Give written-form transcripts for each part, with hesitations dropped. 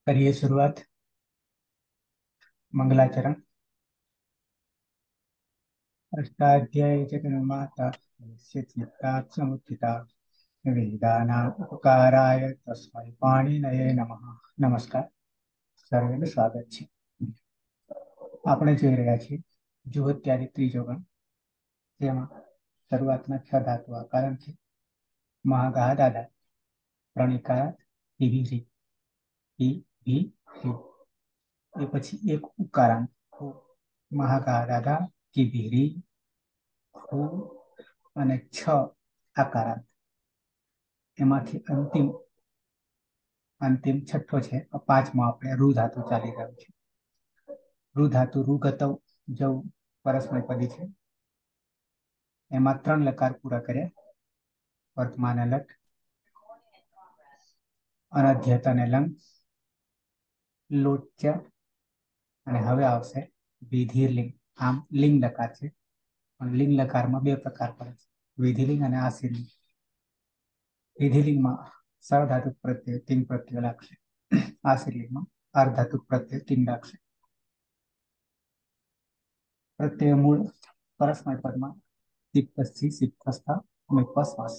करिए शुरुआत। मंगलाचरण। अष्टाध्यायी जगन्माता समुत्थिता वेदानाम् उपकाराय तस्मै पाणिनये नमः। नमस्कार, સર્વેનું સ્વાગત છે। આપણે જોઈ રહ્યા છીએ જુહોત્યાદિ ત્રીજો ગણ, જેમાં શરૂઆતમાં 6 ધાતુ આકારણ છે: મહાગા દાદા, પ્રણિકાર, હિરી, હિ ભી હિ। એ પછી એક ઉકારાંત મહાગા દાદા, કિભીરી, હુ અને 6 આકારાંત। એમાંથી અંતિમ અંતિમ છઠ્ઠો છે, પાંચમો આપણે રૂ ધાતુ ચાલી રહ્યું છે। રૂ ધાતુ રૂગતવ જવ પરસ્મયપદી છે। એમાં 3 લકાર પૂરા કર્યા: વર્તમાન લટ, અનધ્યત અને લંગ, લોચ્ય, અને હવે આવશે વિધિલિંગ। આમ લિંગ લકાર છે, પણ લિંગ લકારમાં 2 પ્રકાર પડે છે: વિધિલિંગ અને આશીર્લિંગ। વિધિલિંગમાં સર્વધાતુક પ્રત્યય 3 પ્રત્યય લાગશે, આશીર્લિંગમાં અર્ધધાતુક પ્રત્યય 3 લાગશે। પ્રત્યય મૂળ પરસ્મય પદમાં સિપ્તસ્થી સિપ્તસ્થ મેપસ્વાસ।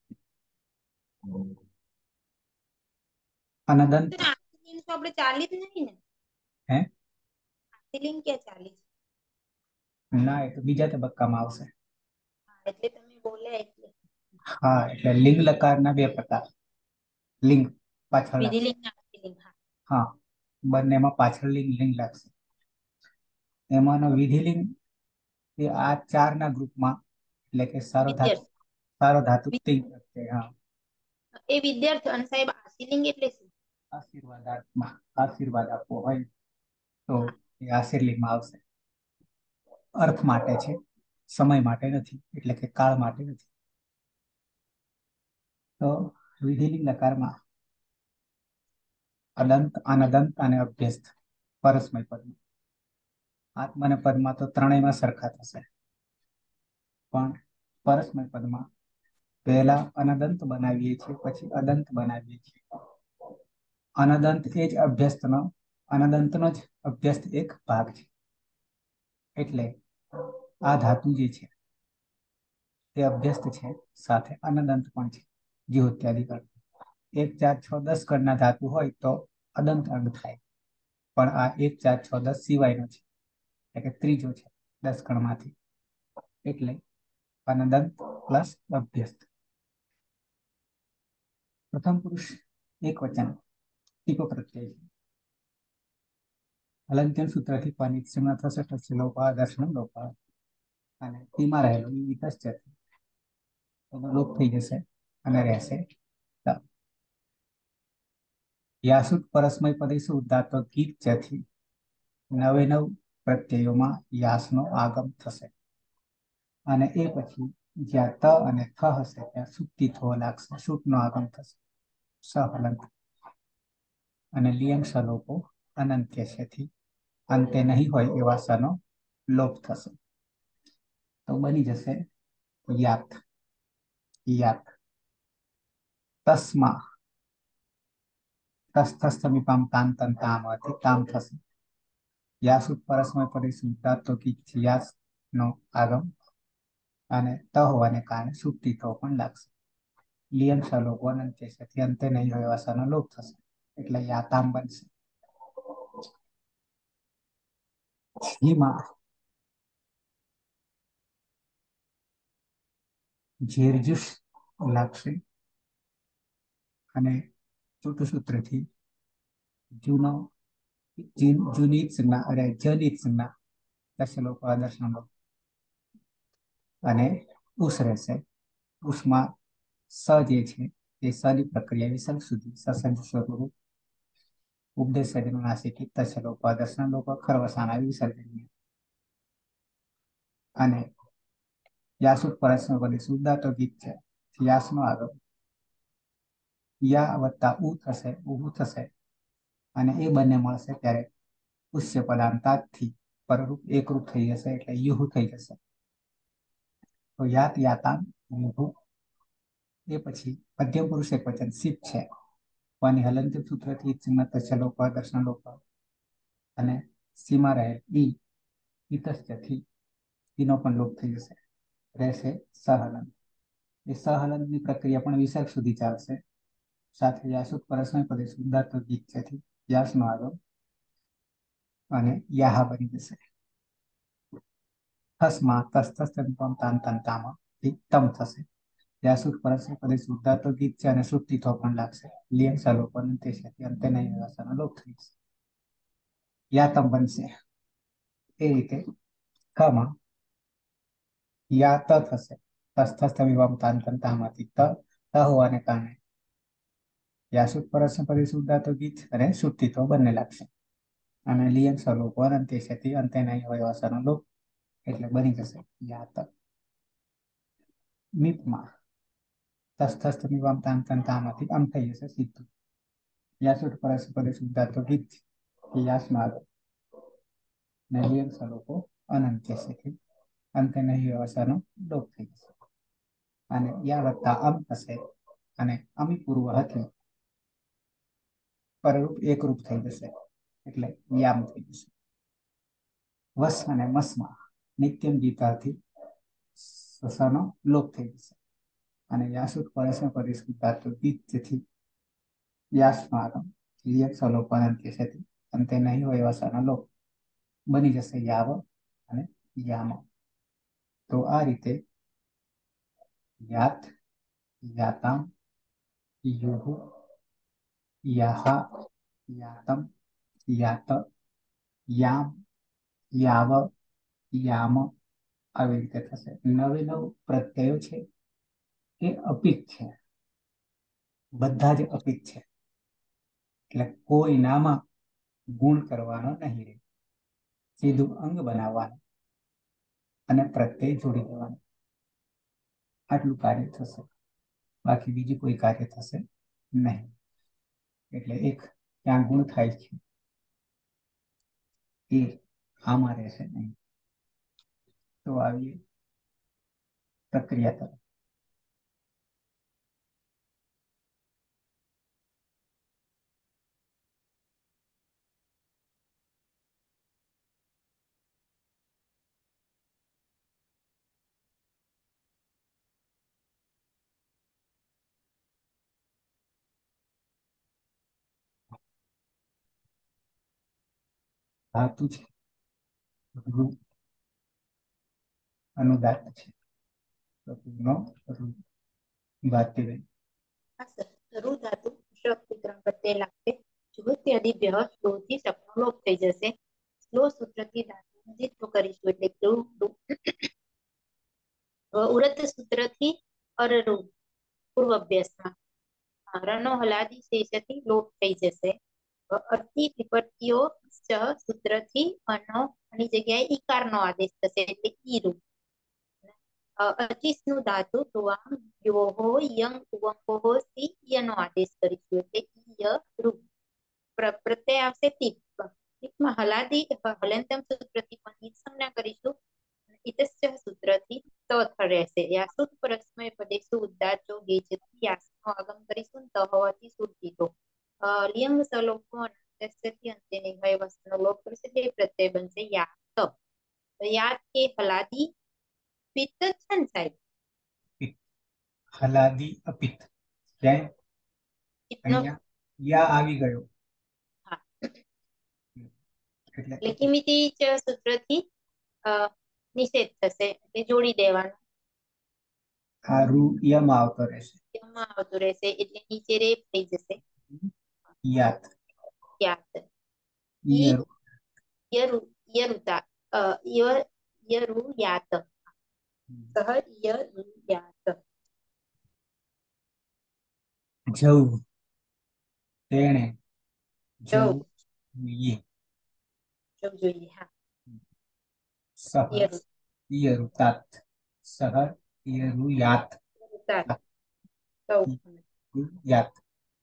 અનદંત આશીલિંગ તો આપણે ચાલી જ નહીં ને? હે આશીલિંગ ક્યાં ચાલી છે? ના, એ તો બીજા તબક્કામાં આવશે। એટલે તમે બોલ્યા એટલે હા, એટલે લિંગ લકારના 2 પ્રકાર: લિંગ પાછળ લાગશે, વિધિલિંગ ને આશીલિંગ। હા, હા, બંનેમાં પાછળ લિંગ લિંગ લાગશે। એમાંનો વિધિલિંગ એ આ 4 ના ગ્રુપમાં, એટલે કે વિદ્યાર્થી સાર્વધાતુક 3 પ્રત્યય। હા, એ વિદ્યાર્થી અને સાહેબ આશીલિંગ એટલે શું? આશીર્વાદાત્મક, આશીર્વાદ આપવો હોય તો હા, એ આશીર્લિંગમાં આવશે। અર્થ માટે છે, સમય માટે નથી, એટલે કે કાળ માટે નથી। તો વિધિલિંગ લકારમાં અદંત, અનદંત અને અભ્યસ્ત પરસ્મય પદમાં। આત્મા અને પદમાં તો ત્રણેયમાં સરખા થશે, પણ પરસ્મય પદમાં પહેલા અનદંત બનાવીએ છીએ, પછી અદંત બનાવીએ છીએ। અનદંત એ જ અભ્યસ્તનો, અનદંતનો જ અભ્યસ્ત એક ભાગ છે। એટલે આ ધાતુ જે છે તે અભ્યસ્ત છે, સાથે અનદંત પણ છે। જુહોત્યાદિ ગણ 1, 4, 6, 10 ગણના ધાતુ હોય તો અદંત અંગ થાય, પણ આ 1, 4, 6, 10 સિવાયનો છે, એટલે કે ત્રીજો છે 10 ગણમાંથી, એટલે અનદંત પ્લસ અભ્યસ્ત। પ્રથમ પુરુષ એક વચન ટીકો પ્રત્યય છે। હલંત્યન સૂત્રથી પાનિત સંજ્ઞા થશે, પછી લોપા દર્શન લોપા, અને ટીમાં રહેલું વિતશ્ચ એનો લોપ થઈ જશે અને રહેશે ત। યાસુટ પરસ્મય પદેશુ ઉદાત્ત ગીત જથી 9 એ 9 પ્રત્યયોમાં યાસનો આગમ થશે, અને એ પછી જ્યાં ત અને થ હશે ત્યાં સુક્તિ થવા લાગશે, સુટનો આગમ થશે, સહલંત। અને લિયંગ સલોપો અનંત્ય છે, અંતે નહીં હોય એવા સનો લોપ થશે, તો બની જશે યાત, યાત। તસ્મા તસ્થસ્થમીપામ તામ તન તામથી તામ થશે। યાસુટ પરસ્મય પદેશુ ઉદાત્ત ગીત યાસ નો આગમ, અને ત હોવાને કારણે સુક્તિ તો પણ લાગશે। લિયન સલોપો અનંત્ય છે, અંતે નહીં હોય એવા સનો લોપ થશે, એટલે યાતામ બનશે। જેરજુસ લાગશે, અને ચોથું સૂત્રથી જૂનો જૂની સંજ્ઞા અને જનિત સંજ્ઞા દશલોપ દર્શન લોપ, અને ઉસ રહેશે। ઉસમાં સ જે છે એ સની પ્રક્રિયા વિસર્ગ સુધી સસંજ સ્વરૂપ ઉપદેશ નાસિકી તશલોપ દર્શન લોપ ખરવસાના વિસર્જનીય। અને યાસુટ પરસ્મય પદેશુ ઉદાત્ત ગીત છે, યાસનો આગમ યા વત્તા ઉ થશે, ઉભું થશે, અને એ બંને મળશે ત્યારે ઉસ્ય પદાંતાથી પરરૂપ એકરૂપ થઈ જશે, એટલે યુહુ થઈ જશે। તો યાત યાતામ યુહુ। એ પછી મધ્યમ પુરુષ એક વચન સિપ છે, વાની હલંત્ય સૂત્રથી ઈત્સમતસ્ય લોપ દર્શન લોપ અને સીમાં રહેલ ઈતસ્યથી ઈનો પણ લોપ થઈ જશે, રહેશે સહલંત. એ સહલંતની પ્રક્રિયા પણ વિસર્ગ સુધી ચાલશે. સાથે યાસુત પરસ્મય પદે શુદ્ધાર્થ ગીત છે, યાસનો આગમ અને યાહા બની જશે. હસમાં તસ્તસ્ત તામ તન તામ તમ થશે. યાસુત પરસ્મય પદે શુદ્ધાર્થ ગીત છે અને શુદ્ધિત્વ પણ લાગશે. લિયમ સલોપન તે છે અંતે નહીં વ્યવસ્થાનો લોપ થઈ જશે. યાતમ બનશે. એ રીતે કમાં યા ત થશે. તસ્થસ્થ વિવામ તાન તન તામાંથી ત હોવાને કારણે યાસુત પરસ્મય પદે શુદ્ધાર્થ ગીત અને શુદ્ધિત્વ બંને લાગશે. અને લિયમ સ્વરૂપ અંતે છે અંતે નહીં હોય વાસાનો લોપ એટલે બની જશે યાત. મીપમાં તસ્થસ્થ વિવામ તાન તન તામાંથી આમ થઈ જશે સીધું. યાસુત પરસ્મય પદે શુદ્ધાર્થ ગીત યાસમાં આગળ ને લિયમ સ્વરૂપો અનંત્ય છે અંતે નહીં વ્યવસ્થાનો લોપ થઈ જશે. અને યા વત્તા અમ થશે અને અમી પૂર્વ હતી પરરૂપ એકરૂપ થઈ જશે એટલે યામ થઈ જશે. વસ અને મસમાં નિત્યમ ગીતાથી સસાનો લોપ થઈ જશે. અને યાસુત પરસ્મય પદે શુદ્ધાર્થ ગીતથી યાસમાં આગમ લિયક સલોપન અંત્ય છે અંતે નહીં હોય વસાનો લોપ બની જશે યાવ અને યામ. તો આ રીતે યાત, યાતામ, યુહુ, યાહા, યાતમ, યાત, યામ, યાવ, યામ આવી રીતે થશે. નવે નવ પ્રત્યયો છે એ અપિત છે, બધા જ અપિત છે. એટલે કોઈ નામાં ગુણ કરવાનો નહીં રહે, સીધું અંગ બનાવવાનું અને પ્રત્યય જોડી દેવાનું, આટલું કાર્ય થશે. બાકી બીજું કોઈ કાર્ય થશે નહીં. એટલે એક ક્યાં ગુણ થાય છે એ આમાં રહેશે નહીં. તો આવીએ પ્રક્રિયા તરફ. ધાતુ છે, રૂ અનુદાત્ત છે, તો નો રૂ ભારતીય હા સર. રૂ ધાતુ વિતરણ પ્રત્યે લાગશે. જો ત્યાદિભ્ય સ્લોથી સપનો લોપ થઈ જશે. સ્લો સૂત્રથી ધાતુનું દ્વિત્વ કરીશું એટલે ઉરત સૂત્રથી અરરૂ પૂર્વ અભ્યાસમાં રનો હલાદી શેષથી લોપ થઈ જશે. અતિ વિપત્તિઓ સૂત્રથી અનો ની જગ્યાએ ઈકારનો આદેશ થશે એટલે ઈરુ. અચીસ નું ધાતુ તુવામ યોહો યંગ ઉવંગોહો સી યનો આદેશ કરીશું એટલે ઈય રૂ. પ્રત્યય આવશે તીપ. તીપમાં હલાદી હલંતમ સૂત્રથી પણ ઈત સંજ્ઞા કરીશું. ઇતસ્ય સૂત્રથી તો રહેશે. યાસુત પરસ્મય પદે ઉદ્દાચો ગેજથી યાસનો આગમ કરીશું તો હોવાથી સુરતીતો લિયંગ સલોપો અનસ્યથી અંતે નિર્ભય વસ્તુનો લોપ કરશે તે પ્રત્યય બનશે યાત. તો યાત કે હલાદી પિત્ત છે ને સાહેબ? હલાદી અપિત. ક્યાંય પિત્તનો અહીંયા યા આવી ગયો હા એટલે એટલે કિમિતી સૂત્રથી નિષેધ થશે એટલે જોડી દેવાનું. આ રૂ યમાં આવતો રહેશે. એમાં આવતું રહેશે એટલે નીચે રેપ થઈ જશે યાત યાત. ઈયરુ યરુ યરુતા યરુ યાત સહ યરુ યાત. જવું તેણે જવું જોઈએ જવું જોઈએ હા. સહ યરુ ઈયરુ તાત સહ ઈયરુ યાત યરુતા સૌ યાત.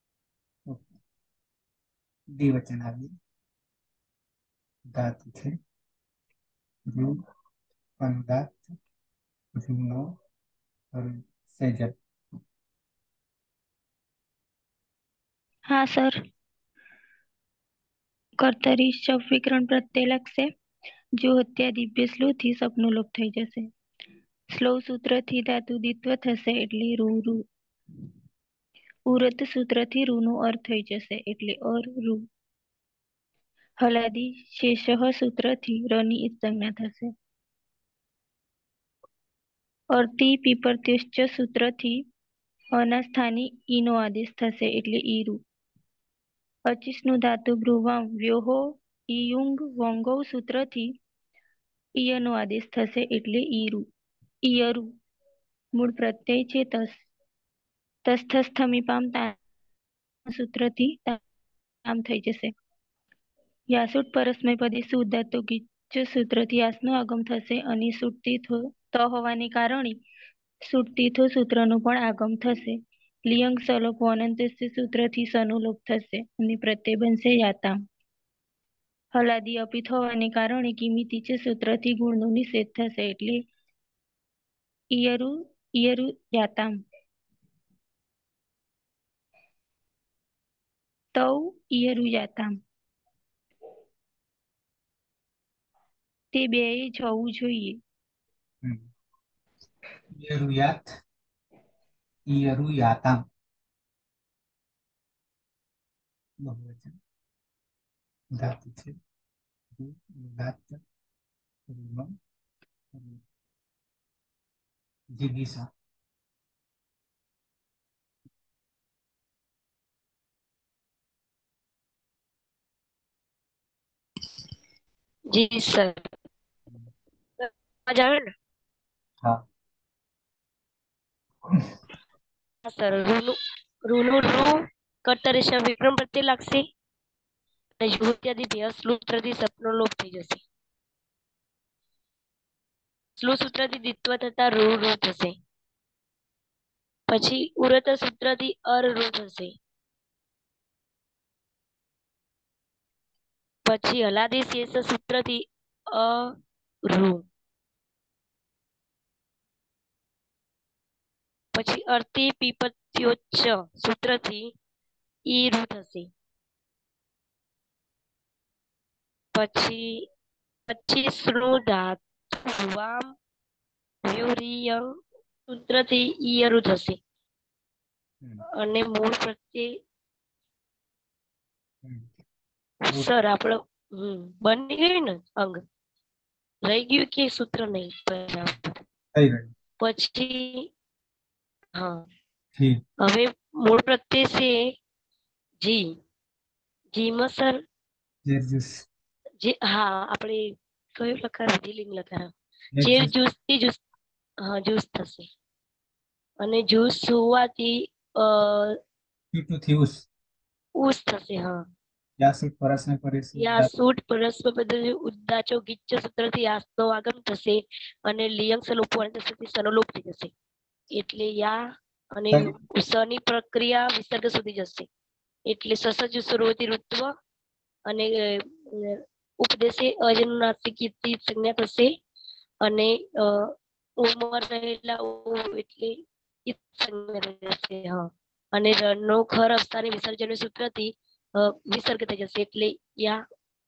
દ્વિવચન આવી ધાતુ છે રૂ અનુદાત રૂનો સેજન. હા સર. કર્તરી શબ વિકરણ પ્રત્યે લાગશે. જો હત્યા દિવ્ય સ્લો થી સપનું લોપ થઈ જશે. સ્લો સૂત્ર થી ધાતુ દિત્વ થશે એટલે રૂ રૂ. ઉરત સૂત્ર થી રૂ નો અર્થ થઈ જશે એટલે અર રૂ. હલાદી શેષ સૂત્ર થી ર ની ઈત સંજ્ઞા થશે. અર્તિ પીપરત્યુશ્ચ સૂત્ર થી અના સ્થાને ઈનો આદેશ થશે એટલે ઈરુ. પચીસનું ધાતુ ભ્રુવામ વ્યોહો ઈયુંગ વોંગો સૂત્રથી ઈયનો આદેશ થશે એટલે ઈરુ ઈયરુ. મૂળ પ્રત્યય છે તસ્થસ્થમીપામ સૂત્રથી તામ થઈ જશે. યાસુટ પરસ્મય પદે સુધાતુ ગીચ સૂત્રથી યાસનો આગમ થશે અને સુટતી ત હોવાને કારણે સુટતીથો સૂત્રનો પણ આગમ થશે. લિયંગ સલોપો અનંતસ્ય સૂત્રથી સનુલોપ થશે અને પ્રત્યય બનશે યાતામ. હલાદી અપિત હોવાને કારણે કિમિતિ છે સૂત્રથી ગુણનો નિષેધ થશે એટલે ઈયરુ ઈયરુ યાતામ. તૌ ઈયરુ યાતામ. તે બેય જવું જોઈએ. યરુયાત યરુયાતામ બહુવચન ધાતુ છે. ઉદાત્ત રૂપમ જીગીષા. જી સર. અવાજ આવે ને? હા હા સર. રૂનું રૂ કર્તરી શબ વિક્રમ પ્રત્યે લાગશે અને યુ ઇત્યાદિ બે સૂત્રથી સપનો લોપ થઈ જશે. સ્લો સૂત્રથી દ્વિત્વ થતા રૂ રૂ થશે. પછી ઉરત સૂત્રથી અર રૂ થશે. પછી હલાદી શેષ સૂત્રથી અ રૂ. પછી અર્તિ પીપત્યોચ્ચ સૂત્રથી ઈ રૂ થશે. પછી 25 નું ધાતુ વામ વ્યુરિયમ સૂત્રથી ઈયરુ થશે અને મૂળ પ્રત્યે સર આપણો બની ગયું ને અંગ રહી ગયું કે સૂત્ર નહીં પછી હા હવે મૂળ પ્રત્યય છે જી. જીમાં સર જે હા આપણે કયું લખાર વિધિલિંગ લખાર જે જ્યુસ થી જ્યુસ હા જ્યુસ થશે અને જ્યુસ હોવાથી ઉસ થશે. હા યાસુટ પરસ્મય પદે યાસુટ પરસ્મય પદે ઉદ્દાચો ગિચ્ચ સૂત્રથી યાસનો આગમ થશે અને લિયંગ સલોપો અંતસ્થી સનોલોપ થઈ જશે એટલે યા અને સની પ્રક્રિયા વિસર્ગ સુધી જશે એટલે સસજ સરોવતી ઋત્વ અને ઉપદેશે અજનુનાસિક સંજ્ઞા થશે અને ઉમર રહેલા એટલે સંજ્ઞા અને નો ખર અવસ્થાની વિસર્જન સૂત્રથી વિસર્ગ થઈ જશે એટલે યા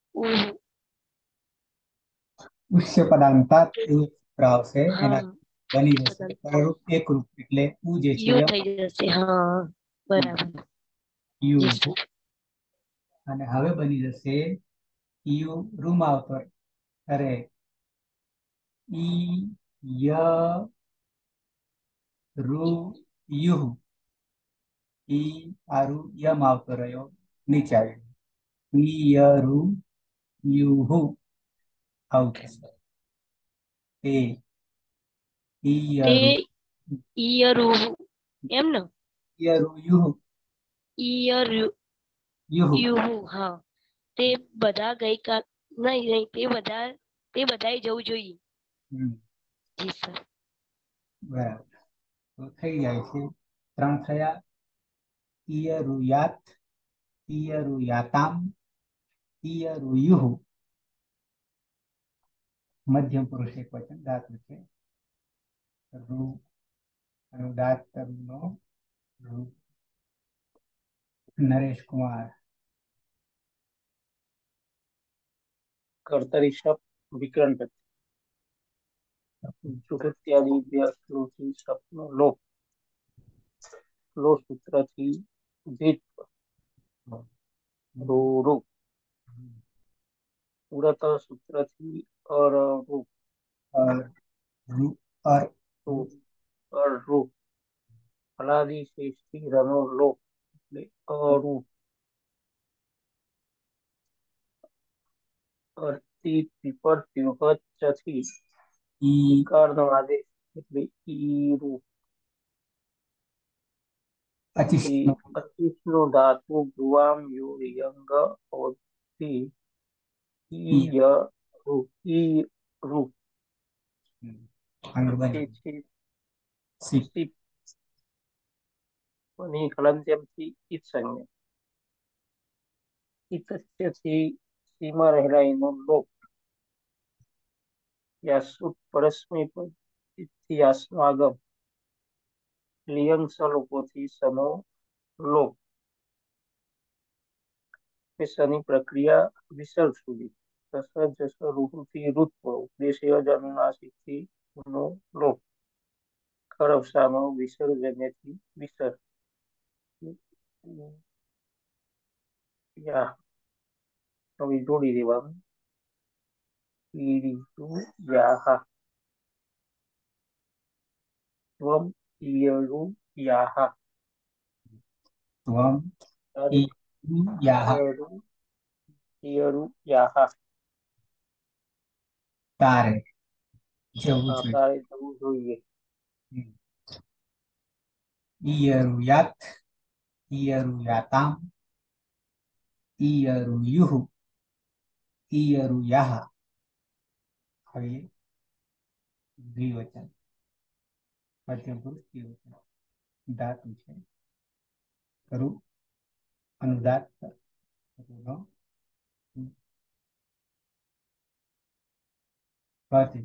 ઉષ્ય પદાંતાત એવું સૂત્ર આવશે એના બની જશે એકરૂપ એટલે ઉ જે છે યુ થઈ જશે. હા બરાબર. યુ અને હવે બની જશે યુ રૂમ આવતો અરે ઈ ય રૂ યુ ઈ આરુ યમ આવતો રહ્યો નીચે આવ્યો ઈ ય રૂ યુ હુ આવું થશે. તે ઈયરુ એમ ને ઈયરુ યુ ઈયરુ યુ હા તે બધા ગઈકાલ નહીં તે બધાએ જવું જોઈએ. જી સર. બરાબર તો થઈ જાય છે 3 થયા. ઈયરુયાત ઈયરુયાતામ ઈયરુયુઃ મધ્યમ પુરુષ એકવચન ધાતુ છે રૂ અને ઉદાત્ત નો રૂ नरेश कुमार, कर्तरी शब्द विकरण जुहत्यादि व्यासलोची शब्दનો લોપ લો સૂત્રથી દીપ રૂપ ઉડત સૂત્રથી અરરૂપ और और રૂપ અરરૂપ ફલાદી શેષથી રનો લોપ એટલે અરૂપ અર્થી પીપર ત્યુહચથી ई ઈકારનો આદેશ એટલે ઈરૂપ अचिष्ट અતિષ્નો ધાતુ ભ્રુવામ યુ યંગ ઓથી ઈયરૂપ ઈરૂપ अंग्रेजी તેથી सिप સીપ ની હલંત્યમથી ઈત સંજ્ઞા ઈતસ્યથી સીમાં રહેલા એનો લોપ યાસુટ પરસ્મય પદ ઇતિહાસનો આગમ લિયંગ સલોપોથી સનો લોપ એ સની પ્રક્રિયા વિસર્ગ સુધી જસ જસ રૂહુથી ઋત્વ ઉપદેશય જનુનાસિકથી નો લોપ ખરવસાનો વિસર્જન્યથી વિસર્ગ યા હવે જોડી દેવાનું ઈરીતુ યાહા ત્વમ ઈયરુ યાહા त्वम ई याह ઈયરુ ઈયરુ યાહા तारे जवु જોઈએ તારે જવું જોઈએ ઈયરુયાત ઈયરુયાતામ ઈયરુયુહ ઈયરુયાહ હવે દ્વિવચન મધ્યમ પુરુષ દ્વિવચન ધાતુ છે કરું અનુદાત નો સ્વાતિ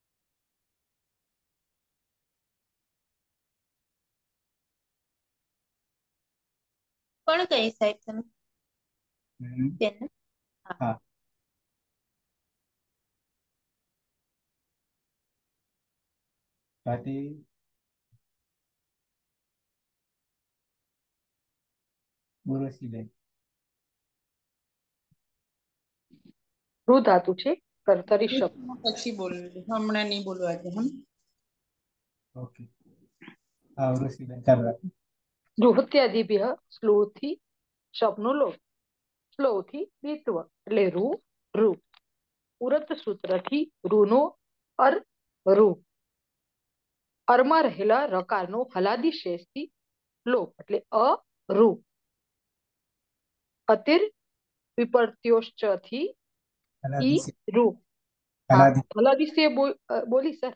કોણ કહે સાહેબ તમે બેન? હા. હા સ્વાતિ બોરસીબેન ઋ ધાતુ છે કર્તરી શબ્દ પછી બોલવું હમણાં નહીં બોલવા દે હમ ઓકે હા બોરસીબેન ચાલુ રાખો જુહત્યાદિભ્ય સ્લોથી શબ્દનો લોપ સ્લોથી દ્વિત્વ એટલે રૂ ઉરત સૂત્રથી રૂનો અર રૂ અરમાં રહેલા રકારનો હલાદી શેષથી લોપ એટલે રૂ અતિર વિપર્ત્યોશ્ચથી ઈ રૂ હલાદી સે બોલી સર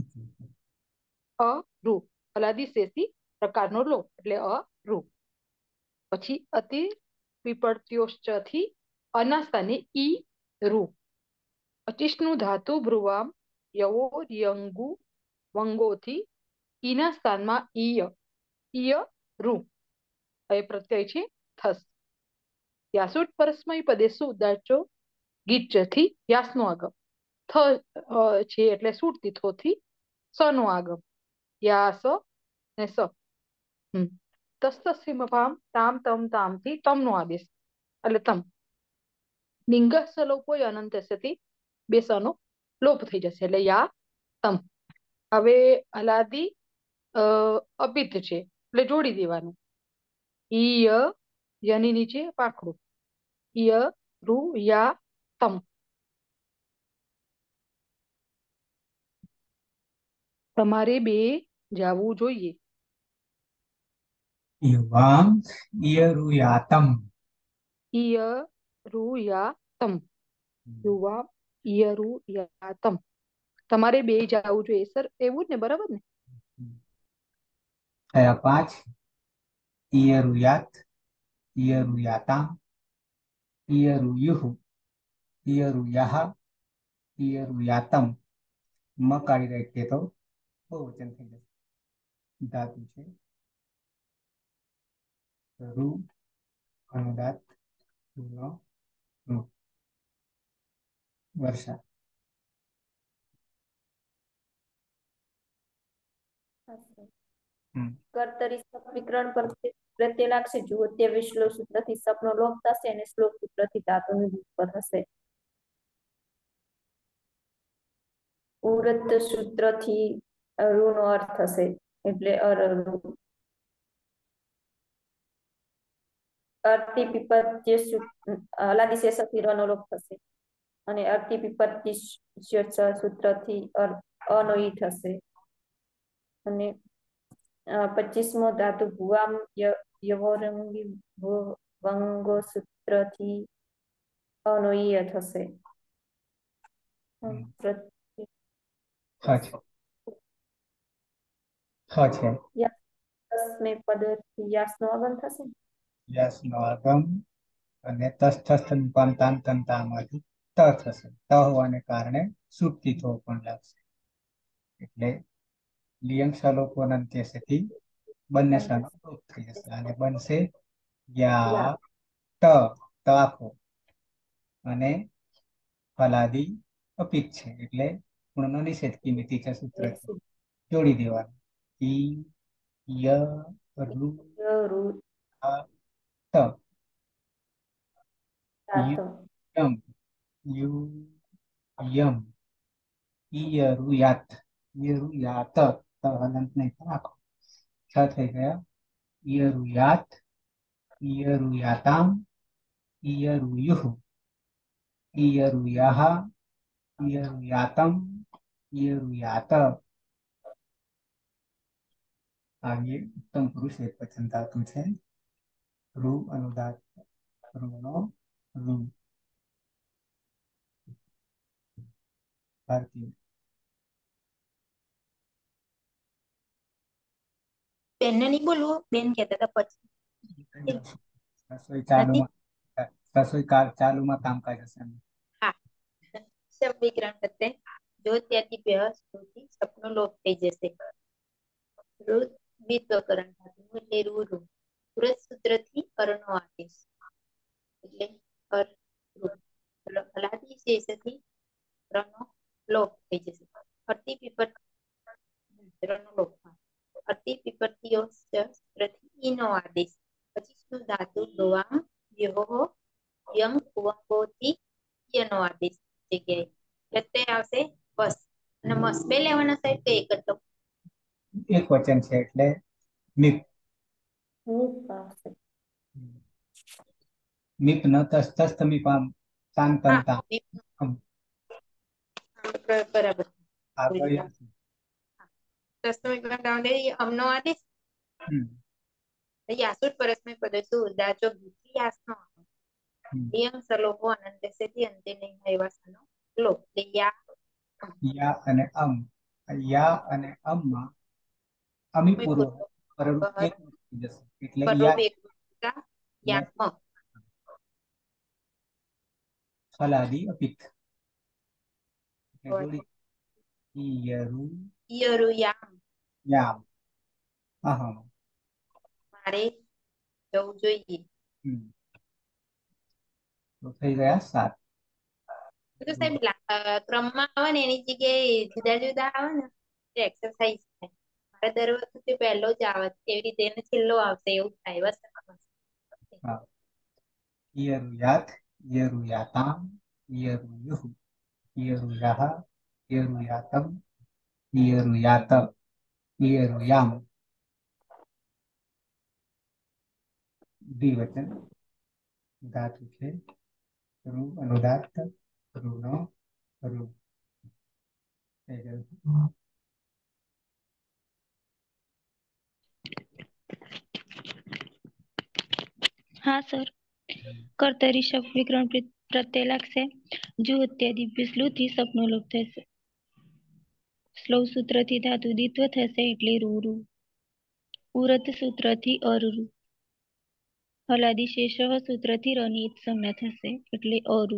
રૂ હલાદી શેષથી પ્રકારનો લોપ એટલે રૂ પછી અતિ વિપર્ત્યોશ્ચથી અના સ્થાને ઈ રૂ અચિષ્ણુ ધાતુ ભ્રુવામ યવો યંગુ વંગોથી ઈના સ્થાનમાં ઈય રૂ હવે પ્રત્યય છે થસ યાસુટ પરસ્મય પદે સુદાચો ગીચથી યાસનો આગમ થ છે એટલે સુટતી થોથી સ નો આગમ યાસ ને સ તસ્તસીમપામ તામ તમ તામથી તમનો આદેશ એટલે તમ લિંગ સલોપો અનંત સતી બે સનો લોપ થઈ જશે એટલે યા તમ હવે હલાદી અપિત છે એટલે જોડી દેવાનું ઈય યની નીચે પાંખડું ઈય રૂ યા તમ તમારે બે જાવું જોઈએ યુવામ ઈયરુયાતમ ઈય રૂ યા તમ યુવા ઈય રૂ યા તમ તમારે બે જાવું જોઈએ સર એવું જ ને બરાબર ને થયા 5 ઈયરુયાત ઈયરુયાતામ ઈયરુયુહ ઈયરુયાહ ઈયરુયાતમ મ કાઢી રાખીએ તો બહુવચન થઈ જશે ધાતુ છે રૂ अनुदात નો નો વર્ષા કર્તરી વિકરણ પ્રત્યે લાગશે જુઓ તે શ્લોક સૂત્રથી સપનો લોપ થશે અને શ્લોક સૂત્રથી ધાતુનું ઉત્પન્ન થશે. ઉરત સૂત્રથી ઋનો અર્થ થશે એટલે અર્તિ પીપત્ય અલાદિશેષથી રનો લોપ થશે અને અર્તિ પીપત્ય સૂત્રથી અનોઈ થશે અને 25મો ધાતુ ભુવામ યવોરંગી વંગો સૂત્રથી અનોય થશે. તસ્મે પદથી યાસનો આગમ થશે. યાસનો આગમ અને તંતામાંથી ત થશે. ત હોવાને કારણે સુક્તિ થો પણ લાગશે એટલે લિયંગ સલોપન અંત્યથી બંને સનો લોપ થઈ જશે અને બનશે યા ટ આખો અને ફલાદી અપિત છે એટલે ગુણનો નિષેધ કિમિતિ છે સૂત્ર જોડી દેવાનું ઈ ય રૂ આ ત યમ યુ યમ ઈયરુયાત ઈયરુયાત ત હલંત નહીં રાખો છ થઈ ગયા ઈયરુયાત ઈયરુયાતામ ઈયરુયુહ ઈયરુયાહ ઈયરુયાતમ ઈયરુયાત. आगे उत्तम पुरुष एक वचन धातु है रु अनुदात ऋणो रु भारतीय બેન ને નહીં બોલવું બેન કહેતા હતા પછી રસોઈ ચાલુમાં કામકાજ હશે. હા શબ્દ વિગ્રહણ કરતે જો ત્યાંથી વ્યવસ્થિત સપનો લોપ થઈ જશે. રુદ વિત્વકરણ ધાતુ એટલે રૂ પુરત સૂત્રથી અરનો આદેશ એટલે અર અલાદી શેષથી રનો લોપ થઈ જશે. અતિ પીપર રનો લોપ અતિ પીપરતીઓ સૂત્રથી ઈનો આદેશ. 25નું ધાતુ દોવામ વ્યોહો યમ કુવંગોથી યનો આદેશ જગ્યાએ પ્રત્યય આવશે બસ અને મસ બે લેવાના સાહેબ તો એક જ તો એક વચન છે એટલે મિપ મિપ ન તસ્તસ્ત મિપામ શાંતંતા બરાબર આગળ અમનો આદેશ યાસુટ પરસ્મય પદસુ ઉદાચો યાસનો નિયમ સલોપો અનંતસ્યથી અંતે નહીં હૈવાસનો લોપ યા અને અમમાં અમી પૂર્વ એક થઈ જશે એટલે યા ફલાદી અપિત એટલે ઈયરુ યામ યામ અહમ મારે જવું જોઈએ તો થઈ ગયા 7. તો સાહેબ ક્રમમાં આવે ને એની જગ્યાએ જુદા જુદા આવે ને એક્સરસાઇઝ થાય. મારે દર વખતે પહેલો જ આવે એવી રીતે એને છેલ્લો આવશે એવું થાય બસ. ઈયરુયાત ઈયરુયાતામ ઈયરુયુહ ઈયરુયાહ ઈયરુયાતમ ઈયરુયાત ઈયરુયામ. દ્વિવચન ધાતુ છે રૂ અનુદાત રૂનો રૂ. હા સર કર્તરી શબ્દ વિકરણ પ્રત્યય લાગશે જો ઇત્યાદિ વિસ્લુથી સપનો લોપ થશે. સ્લોવ સૂત્રથી ધાતુ દ્વિત્વ થશે એટલે રૂ રૂ. ઉરત સૂત્રથી અરુરુ. હલાદી શેષ સૂત્રથી રનિત સંજ્ઞા થશે એટલે અરુ.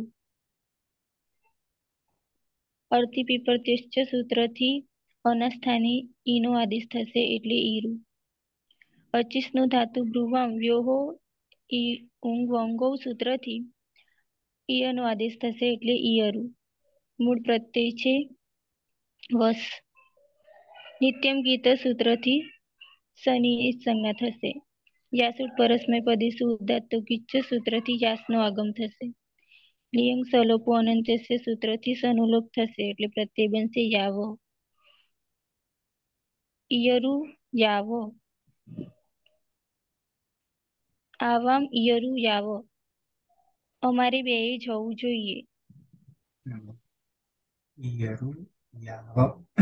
અર્થી પીપરત્યશ્ચ સૂત્રથી અના સ્થાને ઈનો આદેશ થશે એટલે ઈરુ. 25નું ધાતુ ભ્રુવામ વ્યોહો ઊંઘ વંગો સૂત્રથી ઈયનો આદેશ થશે એટલે ઈયરું. મૂળ પ્રત્યય છે વસ. નિત્યમ ગીત સૂત્રથી શનિ સંજ્ઞા થશે. યાસુટ પરસ્મય પદે સુદાત્તો ગીચ સૂત્રથી યાસનો આગમ થશે. લિયંગ સલોપો અનંત્યસ્ય સૂત્રથી સનુલોપ થશે એટલે પ્રત્યય બનશે યાવ. ઈયરું યાવ. આવામ ઈયરું યાવ. અમારે બેએ જવું જોઈએ. ઈયરું યાવ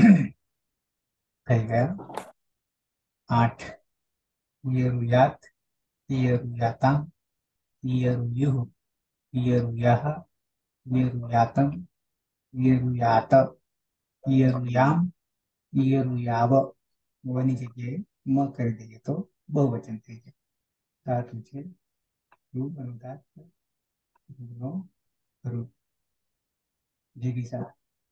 થઈ ગયા 8. ઈયરું યાત, ઈયરું યાતામ, ઈયરું યુહ, ઈયરું યાહ, ઈયરું યાતમ, ઈયરું યાત, ઈયરું યામ, ઈયરું યાવ. વની જગ્યાએ મ કરી દઈએ તો બહુવચન થઈ જાય. ધાતુ છે રૂ અનુદાત રૂનો રૂ. જિગીષા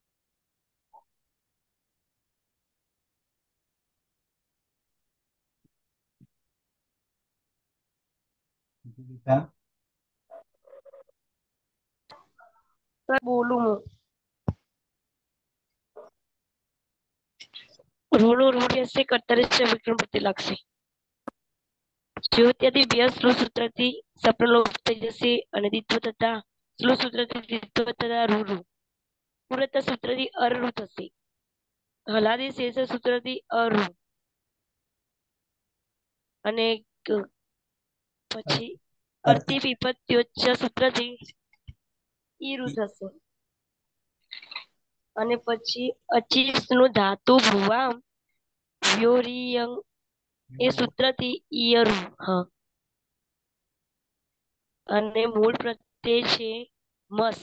જિગીષા સર બોલું હું ઋણો ઋણ હશે કર્તરી વિક્રમ પ્રતિ લાગશે. જો ત્યાંથી વ્યસ્ત સૂત્રથી સપ્રલોપ થઈ જશે અને દ્વિત્વ તથા સ્લો સૂત્રથી દ્વિત્વ તથા રૂ. પૂરત સૂત્રથી અરરૂ થશે. હલાદી શેષ સૂત્રથી અરૂ અને પછી અર્થી વિપત્યોચ્ચ સૂત્રથી ઈરુ થશે. અને પછી અચીસ નું ધાતુ ભુવામ વ્યોરિયંગ એ સૂત્રથી ઈયરુ. હા, અને મૂળ પ્રત્યય છે મસ.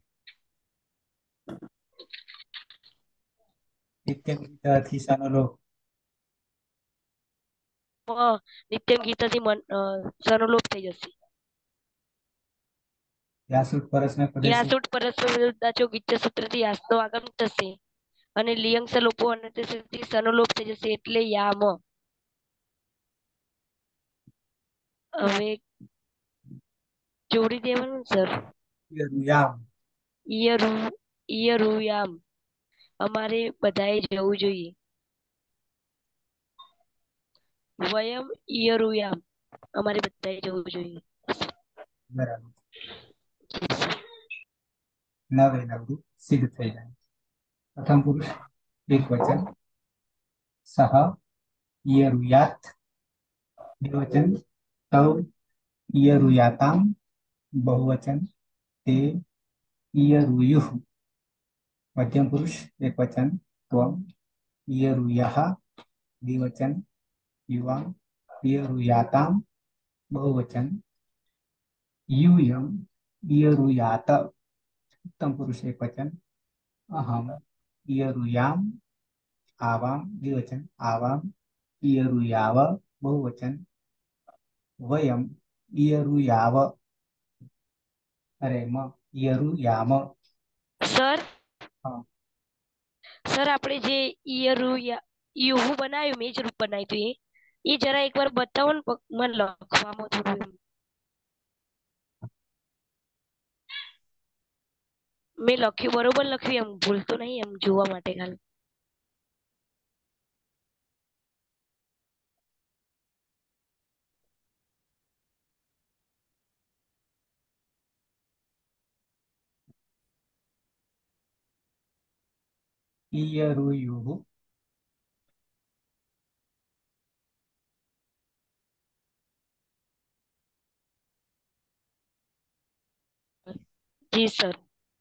નિત્યમ સનુલોપ નિત્યમ ગીતાથી સનુલોપ થઈ જશે. યાસુટ પરસ્મય પદે યાસુટ પરસ્પર ગીચ સૂત્રથી યાસનો આગમ થશે અને લિયંગ સલોપો અને સનુલોપ થઈ જશે એટલે યામ. હવે જોડી દેવાનું સર. યામ ઈયરુ યામ. અમારે બધાએ જવું જોઈએ. વયમ ઈયરુયામ. અમારે બધાએ જવું જોઈએ. બરાબર. 9 એ 9 સિદ્ધ થઈ જાય. પ્રથમ પુરુષ એક વચન સહ ઈયરુયાત, દ્વિવચન તૌ ઈયરુયાતામ, બહુવચન તે ઈયરુયુઃ. મધ્યમ પુરુષ એક વચન ત્વમ ઈયરુયાહ, દ્વિવચન યુવામ ઈયરુયાતામ, બહુવચન यूयम ईयरुयात. उत्तम पुरुष एक वचन अहम ईयरुयाम, आवाम द्विवचन आवाम ईयरुयाव, बहुवचन वयम ईयरुयाव. अरे म ईयरुयाम. સર हाँ સર આપણે જે યુહુ બનાવ્યું મેં જ રૂપ બનાવ્યું એ જરા એકવાર બતાવો ને. મને લખવામાં થોડું મેં લખ્યું બરોબર લખ્યું એમ ભૂલતો નહીં એમ જોવા માટે ખાલી. ईयरुयुः જી સર.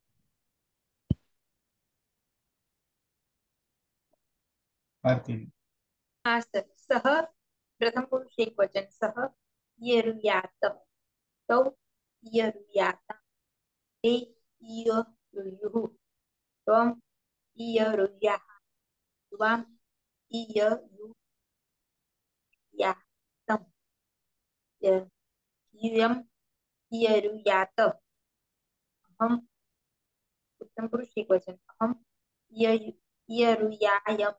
अर्थिन हाँ सर. सह प्रथम पुरुष एक वचन सह ईयरुयात तौ ईयरुयाता ते ईयरुयुः त्वम ईयरुयाः त्वाम ईयरुयातम् यूयम ईयरुयात. हम उत्तम पुरुष एक वचन हम ईयरुयायम,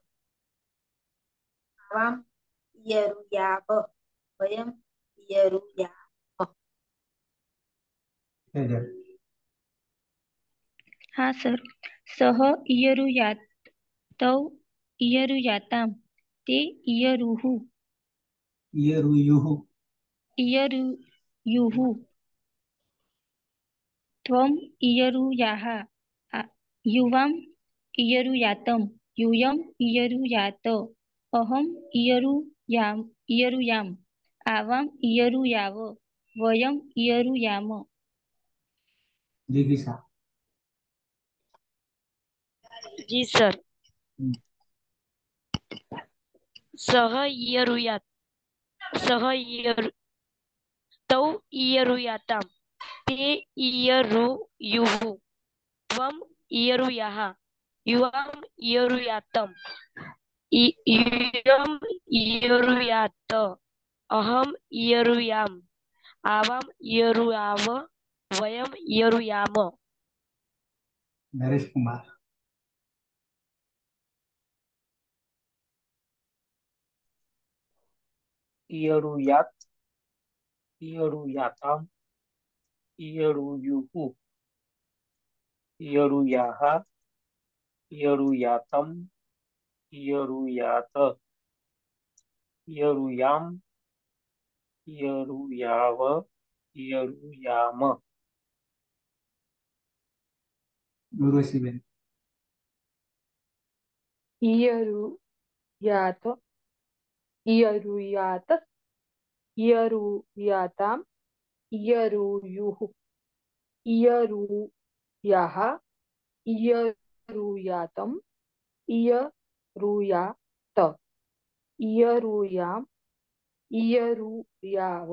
आवाम ईयरुयाव, वयम ईयरुयाम. તેજલ. हाँ सर। सह इयरुयात तौ इयरुयाताम ते इयरुहु ઈયરુયુઃ. इयरुयुहु त्वम इयरुयाः युवाम इयरुयातम यूयम इयरुयात अहम इयरुयाम आवाम इयरुयाव वयम इयरुयाम। જિગીષા. जी सर। हम्म. सह इयरुयात सह इयर तौ इयरुयाताम ते इयरुयुः त्वम इयरुयाः युवाम इयरुयातम यूयम इयरुयात अहम इयरुयाम आवाम इयरुयाव वयम इयरुयाम। નરેશ કુમાર. ઈયરુયાત ઈયરુયાતામ ઈયરુયુઃ ઈયરુયાહ ઈયરુયાતમ ઈયરુયાત ઈયરુયામ ઈયરુયાવ ઈયરુયામ. ઉર્વશીબેન. इयरुयात इयरुयात इयरुयाताम इयरुयुः इयरुयाः इयरुयातम इयरुयात इयरुयाम इयरुयाव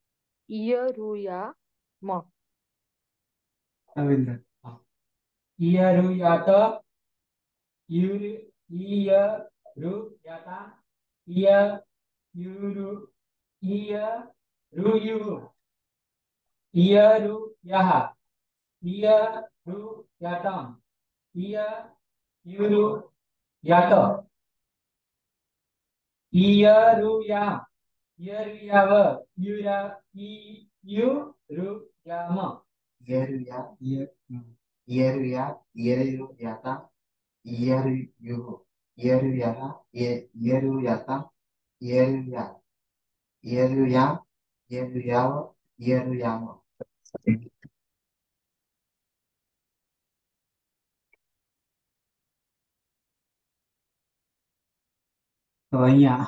इयरुयाम। Ravindra. ઈયરુયાત ઈયરુયાતા ઈયરુયુઃ ઈયરુયાહ ઈયરુયાતામ ઈયરુયાત ઈયરુયામ ઈયરુયાવ ઈયરુયામ. Yeruya, Yeruya, Yeruyata, Yeruyuhu, Yeruyaha, Yeruyata, Yeruya, Yeruya, Yeruyawa, Yeruyama. તો અહીંયા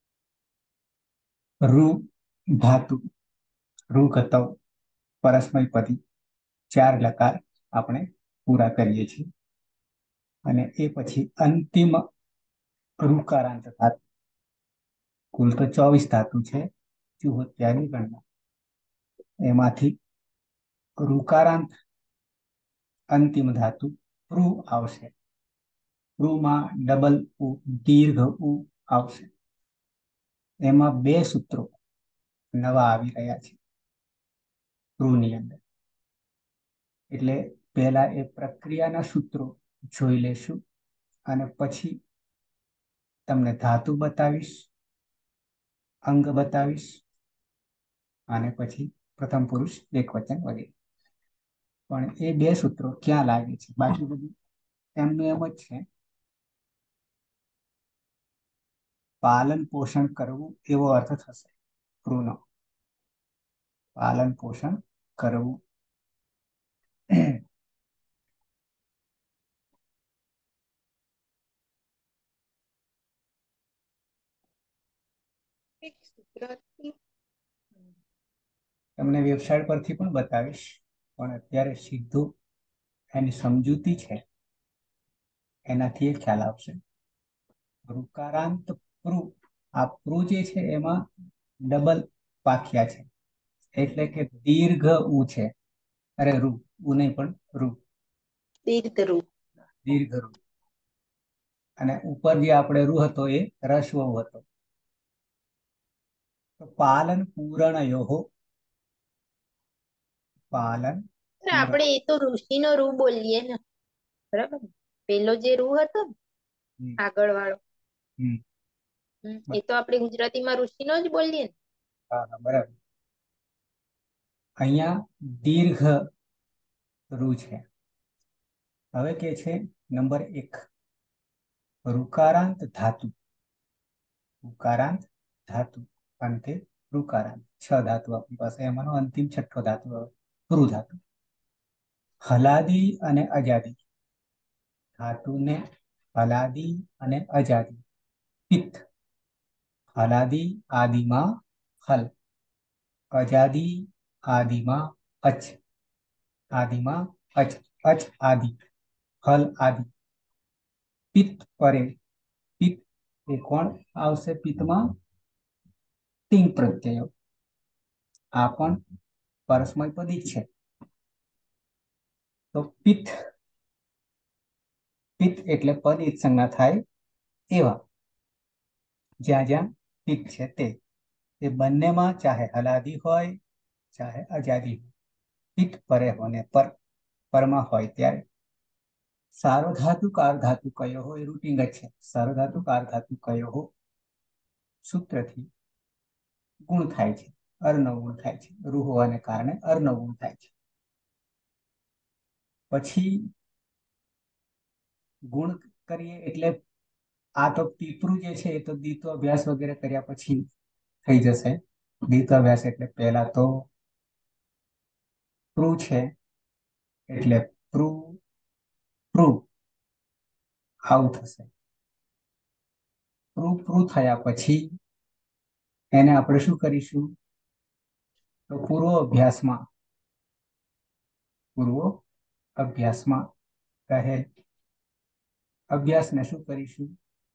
રૂ ધાતુ રૂ કતવ પરસ્મયપદી 4 લકાર આપણે પૂરા કરીએ છીએ અને એ પછી અંતિમ રૂકારાંત ધાતુ. કુલ તો 24 ધાતુ છે ચુહોત્યાની ગણના. એમાંથી રૂકારાંત અંતિમ ધાતુ પ્રુ આવશે. પ્રુમાં ડબલ ઉ દીર્ઘ ઉ આવશે. એમાં 2 સૂત્રો નવા આવી રહ્યા છે પ્રુની અંદર. એટલે પહેલા એ પ્રક્રિયાના સૂત્રો જોઈ લેશું અને પછી તમને ધાતુ બતાવીશ, અંગ બતાવીશ અને પછી પ્રથમ પુરુષ એકવચન વગેરે. પણ એ 2 સૂત્રો ક્યાં લાગે છે? બાકી બધું એમનું એમ જ છે. પાલન પોષણ કરવું એવો અર્થ થશે પ્રુનો. પાલન પોષણ કરવું. તમને વેબસાઇટ પરથી પણ બતાવીશ પણ અત્યારે સીધું એની સમજૂતી છે એનાથી એ ખ્યાલ આવશે. રૂકારાંત પ્રુ. આ પ્રુ જે છે એમાં ડબલ પાખ્યા છે એટલે કે દીર્ઘ ઉ છે. અરે રૂ ઉ નહીં પણ રૂ. દીર્ઘ રૂ. અને ઉપર જે આપણે રૂ હતો એ રસ્વ હતો. તો પાલન પૂરણયોઃ. પાલન આપણે એ તો ઋષિનો રૂ બોલીએ ને, બરાબર? પેલો જે રૂ હતો ને આગળ વાળો, એ તો આપણે ગુજરાતીમાં ઋષિનો જ બોલીએ ને. હા બરાબર. અહીંયા દીર્ઘ રૂ છે. હવે કે છે નંબર 1 ઋકારાંત ધાતુ. ઋકારાંત ધાતુ અંતે ઋકારાંત 6 ધાતુ આપણી પાસે, એમાંનો અંતિમ છઠ્ઠો ધાતુ ઋ ધાતુ. હલાદી અને અજાદી ધાતુને હલાદી અને અજાદી. પિત્ત હલાદી આદિમાં હલ, અજાદી આદિમાં અચ, આદિમાં અચ, અચ આદિ, હલ આદિ. પિત્ત પરે, પિત્ત એ કોણ આવશે? પિત્તમાં તિંગ પ્રત્યયો. આ પણ પરસ્મય પદી છે. તો પિત્ત, પિત્ત એટલે પદ એક સંજ્ઞા થાય એવા, જ્યાં જ્યાં પિત્ત છે તે. એ બંનેમાં ચાહે હલાદી હોય ચાહે અજાદી હોય, પિત્ત પરે હોને પરમાં હોય ત્યારે. સાર્વધાતુક અર્ધાતુ કયો હો, એ રૂટિંગ જ છે. સાર્વધાતુક અર્ધાતુ કયો હો સૂત્રથી ગુણ થાય છે, અર્ણ ગુણ થાય છે. રૂ હોવાને કારણે અર્ણ ગુણ થાય છે. પછી ગુણ કરીએ એટલે આ તો પીપરું જે છે એ તો દ્વિત્વ અભ્યાસ વગેરે કર્યા પછી થઈ જશે. દ્વિત્વ અભ્યાસ એટલે પહેલા તો પ્રૂ છે એટલે પ્રૂ પ્રૂ આવું થશે. પ્રૂ પ્રૂ થયા પછી એને આપણે શું કરીશું? તો પૂર્વ અભ્યાસમાં કહેલ અભ્યાસને શું કરીશું?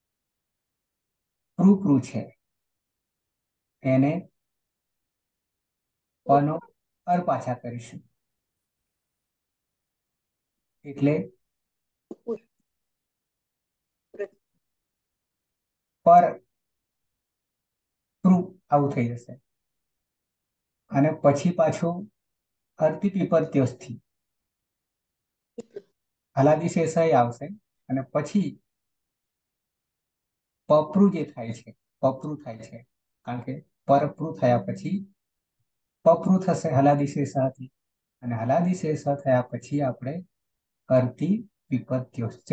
પ્રૂ પ્રૂ છે એને પનો અર પાછા કરીશું. એટલે પર પ્રૂ આવું થઈ જશે. અને પછી પાછું અર્તિપીપત્યોસ્થી હલાદી શેષાય આવશે. અને પછી પપ્રુ જે થાય છે, પપ્રુ થાય છે, કારણ કે પરપ્રુ થયા પછી પપ્રુ થશે હલાદી શેષાથી. અને હલાદી શેષ થયા પછી આપણે અર્તિ વિપત્યોશ્ચ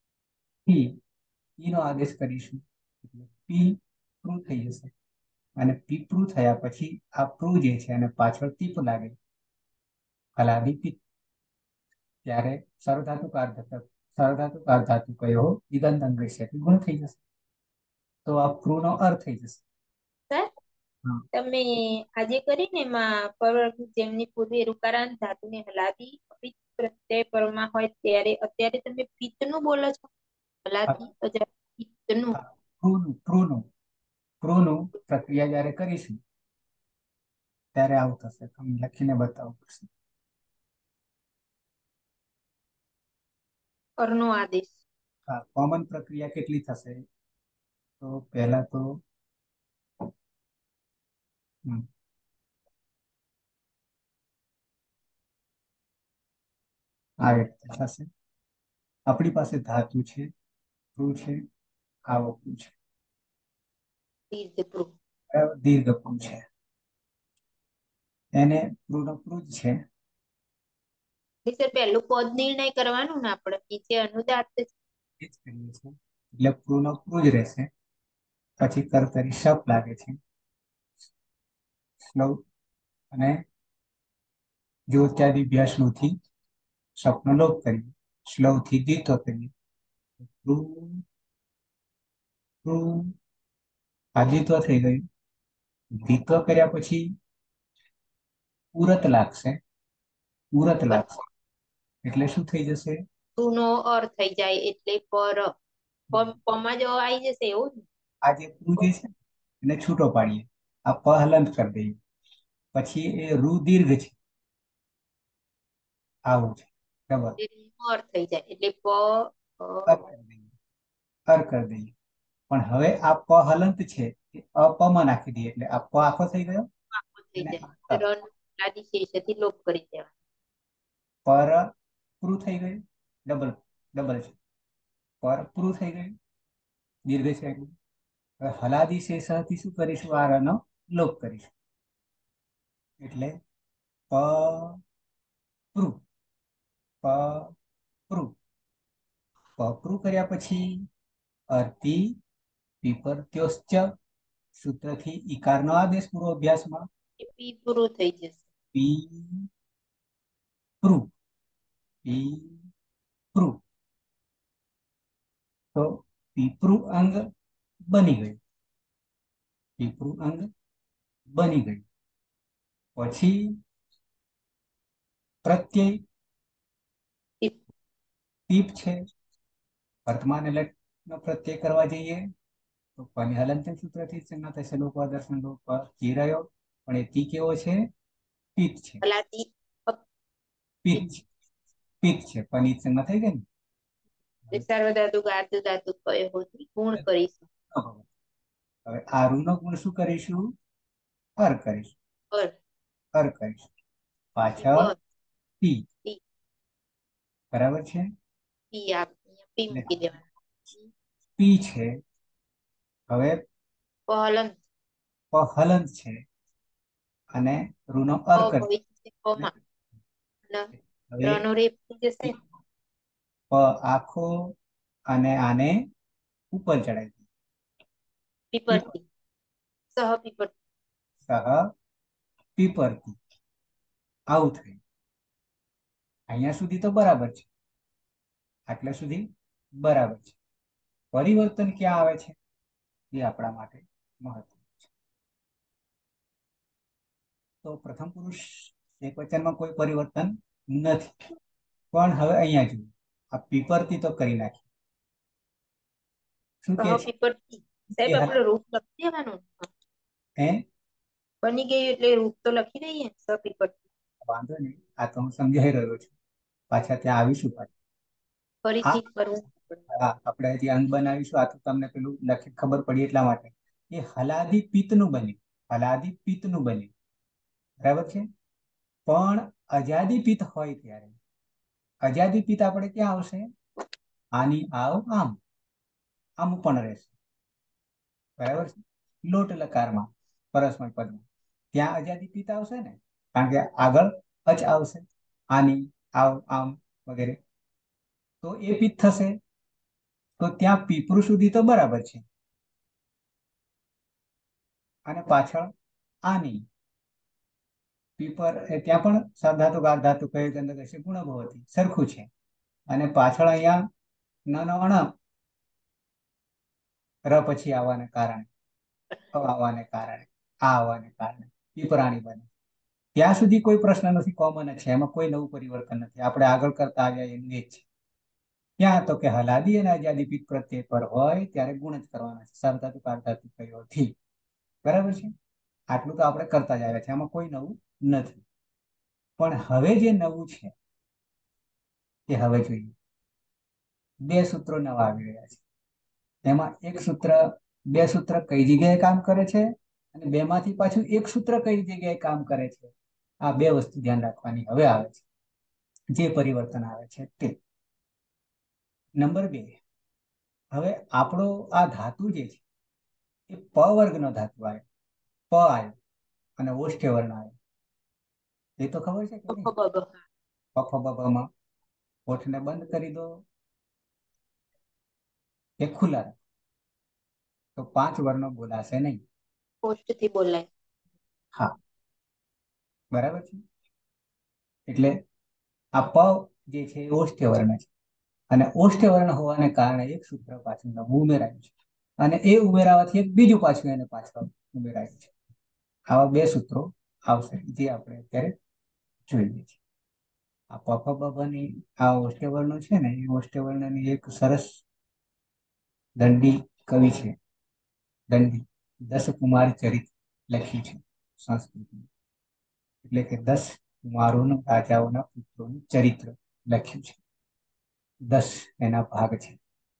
નો આદેશ કરીશું. પી પ્રૂ થઈ જશે. અને પીપૃ થયા પછી આ પ્રૂ જે છે અને પાછળ ટીપ લાગે હલાદી પિત્ત, ત્યારે સાર્વધાતુક અર્ધાતુ કયો દિગંત અંગ્રેજી ગુણ થઈ જશે. તો આ પ્રૂ નો અર્થ થઈ જશે. તમે આજે કરીને એમાં પર જેમની પૂર્વે ઋકારાંત ધાતુને હલાદી પિત્ત પ્રત્યય પરમાં હોય ત્યારે અત્યારે તમે પિત્તનું બોલો છો? હલાદી અજાદી પિત્તનું પ્રૂનું પ્રક્રિયા જયારે કરીશું ત્યારે આવું થશે. તમે લખીને બતાવવું પડશે. પરનો આદેશ. હા, કોમન પ્રક્રિયા કેટલી થશે? તો પહેલા તો આ રીતે થશે. આપણી પાસે ધાતુ છે, પ્રૂ છે, આવકું છે, દીર્ઘ પ્રૂ છે. એને પ્રૂનો પ્રૂ જ છે. સર પહેલું પદ નિર્ણય કરવાનું ને આપણે, નીચે અનુદાત છે. એ જ કરીએ છીએ. એટલે પ્રૂનો પ્રૂ જ રહેશે. પછી કર્તરી શપ લાગે છે, સ્લવ અને જો ત્યાદી અભ્યાસનું થી શપનો લોપ કરીએ, સ્લવ થી દ્વિત્વ કરીએ. આ દ્વિત્વ થઈ ગયું. દ્વિત્વ કર્યા પછી ઉરત લાગશે. ઉરત લાગશે એટલે શું થઈ જશે? નો અર્થ થઈ જાય એટલે પર પમાં જો આવી જશે એવું જ. આ જે પ્રૂ જે છે એને છૂટો પાડીએ, આ પ હલંત કરી દઈએ. પછી એ રૂ દીર્ઘ છે, આવું છે. બરાબર, અર્થ થઈ જાય એટલે પ અર કરી દઈએ. પણ હવે આ પ હલંત છે એ અપમાં નાખી દઈએ એટલે આ પ આખો થઈ ગયો. થઈ જાય આદિ શેષથી લોપ કરી દેવા. પર પૂરું થઈ ગયું. ડબલ છે. પર પૂરું થઈ ગયું, દીર્ઘ છે. હવે હલાદી શેષથી શું કરીશું? આ રનો લોપ કરીશું. એટલે પ પ્રૂ પપ્રુ પપ્રુ કર્યા પછી અર્તિ પીપરત્યોશ્ચ સૂત્રથી ઈકારનો આદેશ પૂર્વાભ્યાસમાં પી પૂરું થઈ જશે. પીપૃ પીપૃ તો પીપૃ અંગ બની ગયું. પીપૃ અંગ બની ગયું પછી પ્રત્યય ટીપ છે. વર્તમાન લટનો પ્રત્યય કરવા જઈએ તો પની હલંતન સૂત્રથી સંજ્ઞા થશે લોપ દર્શન લોપ જી રહ્યો, પણ એ તી કેવો છે? પિત છે. હલાદી પિત પિત છે. પની સંજ્ઞા થઈ ગઈ ને. સાર્વધાતુક આર્ધધાતુક કયો હોતી ગુણ કરીશું. હવે આ ઋનો ગુણ શું કરીશું? અર કરીશું. અર કરીશું. પાછળ પી. બરાબર છે. પી મૂકી દેવાના. પી છે. હવે પહલંત પહલંત છે અને ઋનો અર કરી પ આખો અને આને ઉપર ચડાવી પીપરતી સહ પીપરતી સહ પીપરતી આવું થયું. અહીંયા સુધી તો બરાબર છે. આટલા સુધી બરાબર છે. પરિવર્તન ક્યાં આવે છે એ આપણા માટે મહત્વનું છે. તો પ્રથમ પુરુષ એકવચનમાં કોઈ પરિવર્તન નથી, પણ હવે અહીંયા જોઈએ આ પીપરતી તો કરી નાખી. શું કે પીપરતી સાહેબ આપણે રૂપ લખી દેવાનું. હે બની ગયું એટલે રૂપ તો લખી દઈએ સ પીપરતી. વાંધો નહીં, આ તો હું સમજાઈ રહ્યો છું. પાછા ત્યાં આવીશું. ફરીથી કરવું. હા, આપણે જે અંગ બનાવીશું આ તો તમને પેલું લખી ખબર પડી એટલા માટે. એ હલાદી પિત્તનું બન્યું. હલાદી પિત્તનું બન્યું. બરાબર છે. પણ અજાદી પિત્ત હોય ત્યારે અજાદી પિત્ત આપણે ક્યાં આવશે? આની આવ આમ આમ પણ રહેશે. બરાબર છે. લોટ લકારમાં પરસ્મય પદમાં ત્યાં અજાદી પિત્ત આવશે ને, કારણ કે આગળ અચ આવશે. આની આવ આમ વગેરે તો એ પિત્ત થશે. તો ત્યાં પીપરું સુધી તો બરાબર છે અને પાછળ આની પીપર ત્યાં પણ સાધાતુ ગાધાતુ કઈ ગંધ કશે ગુણ ભવતી સરખું છે. અને પાછળ અહીંયા ન અણ ર પછી આવવાને કારણે આવવાને કારણે આ આવવાને કારણે પીપરાણી બને. ત્યાં સુધી કોઈ પ્રશ્ન નથી, કોમન છે, એમાં કોઈ નવું પરિવર્તન નથી. આપણે આગળ કરતા આવ્યા એનું એ જ છે. ક્યાં તો કે હલાદી અને આજાદી પિત્ત પ્રત્યય પર હોય ત્યારે ગુણ જ કરવાના છે. સાર્વધાતુક આર્ધધાતુક કયોથી. બરાબર છે. આટલું તો આપણે કરતા જ આવ્યા છે, એમાં કોઈ નવું નથી. પણ હવે જે નવું છે એ હવે જોઈએ. બે સૂત્રો નવા આવી રહ્યા છે. એમાં એક સૂત્ર બે સૂત્ર કઈ જગ્યાએ કામ કરે છે અને બે માંથી પાછું એક સૂત્ર કઈ જગ્યાએ કામ કરે છે. આ બે વસ્તુ ધ્યાન રાખવાની હવે આવે છે. જે પરિવર્તન આવે છે તે નંબર 2. હવે આપણો આ ધાતુ જે છે એ પ વર્ગનો ધાતુ આવ્યો. પ આવ્યો અને ઓષ્ઠ્ય વર્ણ આવ્યો. એ તો ખબર છે કે નહીં? પફ બબમાં ઓઠને બંધ કરી દો કે ખુલ્લા રાખો તો 5 વર્ણો બોલાશે નહીં. ઓષ્ઠથી બોલાય. હા, બરાબર છે. એટલે આ પ જે છે એ ઓષ્ઠ્ય વર્ણ છે અને ઓષ્ઠ્ય વર્ણ હોવાને કારણે એક સૂત્ર પાછું નવું ઉમેરાયું છે અને એ ઉમેરાવાથી એક બીજું પાછું એને પાછળ ઉમેરાયું છે. આવા બે સૂત્રો આવશે જે આપણે અત્યારે જોઈએ છીએ. આ પફ બબની આ ઓષ્ઠ્ય વર્ણો છે ને એ ઓષ્ઠ્ય વર્ણની એક સરસ દંડી કવિ છે. દંડી 10 કુમાર ચરિત લખ્યું છે સંસ્કૃતમાં. એટલે કે 10 કુમારોનું રાજાઓના પુત્રોનું ચરિત્ર લખ્યું છે. 10 એના ભાગ છે.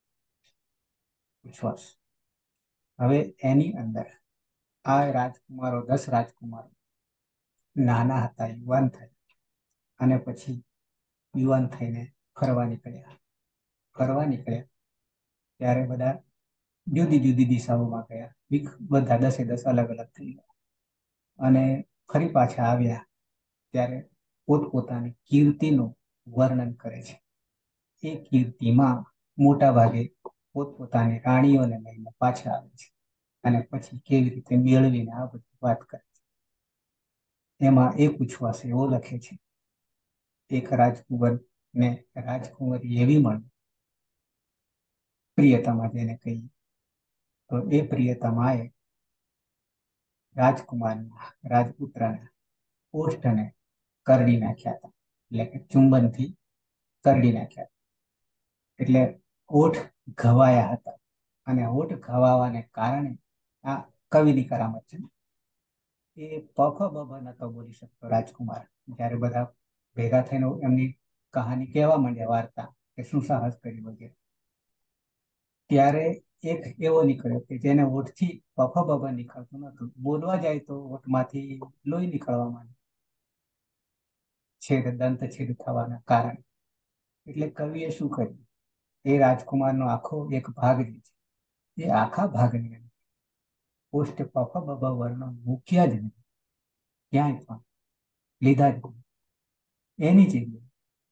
હવે એની અંદર આ રાજકુમારો 10 રાજકુમારો નાના હતા, યુવાન થયા અને પછી યુવાન થઈને ફરવા નીકળ્યા ત્યારે બધા જુદી જુદી દિશાઓમાં ગયા. બધા 10 અલગ અલગ થઈ ગયા અને ફરી પાછા આવ્યા ત્યારે પોતપોતાની કીર્તિનો વર્ણન કરે છે. એ કીર્તિમાં મોટા ભાગે પોતપોતાની રાણીઓને લઈને પાછા આવે છે અને પછી કેવી રીતે મેળવીને આ બધી વાત કરે છે. એમાં એક ઉચ્છ્વાસ એવો લખે છે, એક રાજકુંવર ને રાજકુંવરી એવી મળી, પ્રિયતમા જેને કહીએ, તો એ પ્રિયતમાએ રાજકુમારના રાજપુત્રના ઓષ્ઠને કરડી નાખ્યા હતા, એટલે કે ચુંબનથી કરડી નાખ્યા. એટલે ઓઠ ઘવાયા હતા અને ઓઠ ઘવાવાને કારણે આ કવિની કરામત છે. એ પફ બફ નતો બોલી શકતો રાજકુમાર. જ્યારે બધા ભેગા થઈને એમની કહાની કહેવા માંડ્યા, વાર્તા કે શું સાહસ કર્યું વગેરે, ત્યારે એક એવો નીકળ્યો કે જેને ઓઠથી પફ બફ નીકળતું નતું. બોલવા જાય તો ઓઠમાંથી લોહી નીકળવા માંડ્યું, છેદ દંત છેદ થવાના કારણે. એટલે કવિએ શું કર્યું, એ રાજકુમારનો આખો એક ભાગ જે છે એ આખા ભાગની અંદર ઓષ્ઠ પફ બફ વર્ણ મૂક્યા જ નહીં, ક્યાંય પણ લીધા જ નહીં. એની જગ્યાએ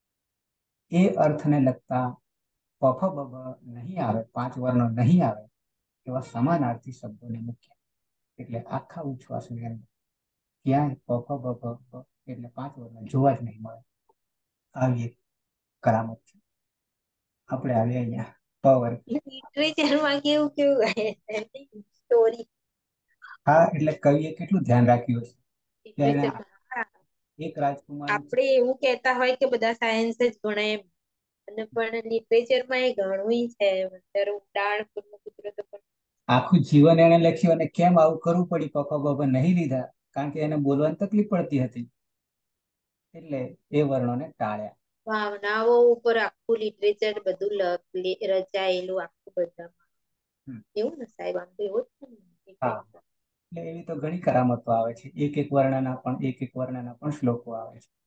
એ અર્થને લગતા પફ બફ નહીં આવે, 5 વર્ણો નહીં આવે એવા સમાનાર્થી શબ્દોને મૂક્યા. એટલે આખા ઉચ્છ્વાસની અંદર ક્યાંય પફ બફ એટલે 5 વર્ણ જોવા જ નહીં મળે. આવી એક કરામત છે. આપણે આવીએ અહીંયા પ વર્ગ. લિટરેચરમાં કેવું કેવું સ્ટોરી હા, એટલે કવિએ કેટલું ધ્યાન રાખ્યું હશે. લિટરેચરમાં એક રાજકુમાર આપણે એવું કહેતા હોય કે બધા સાયન્સ જ ભણે એમ, અને પણ લિટરેચરમાં એ ઘણું છે. અંદર ઉડાણ પુત્ર તો પણ આખું જીવન એને લખ્યું અને કેમ આવું કરવું પડ્યું, પપ્પા બાબા નહીં લીધા, કારણ કે એને બોલવાની તકલીફ પડતી હતી, એટલે એ વર્ણોને ટાળ્યા. ભાવનાઓ ઉપર આખું લિટરેચર બધું રચાયેલું આખું બધામાં. એવું ને સાહેબ, આમ તો એવું જ છે ને. હા, એટલે એવી તો ઘણી કરામતો આવે છે. એક એક વર્ણના પણ શ્લોકો આવે છે.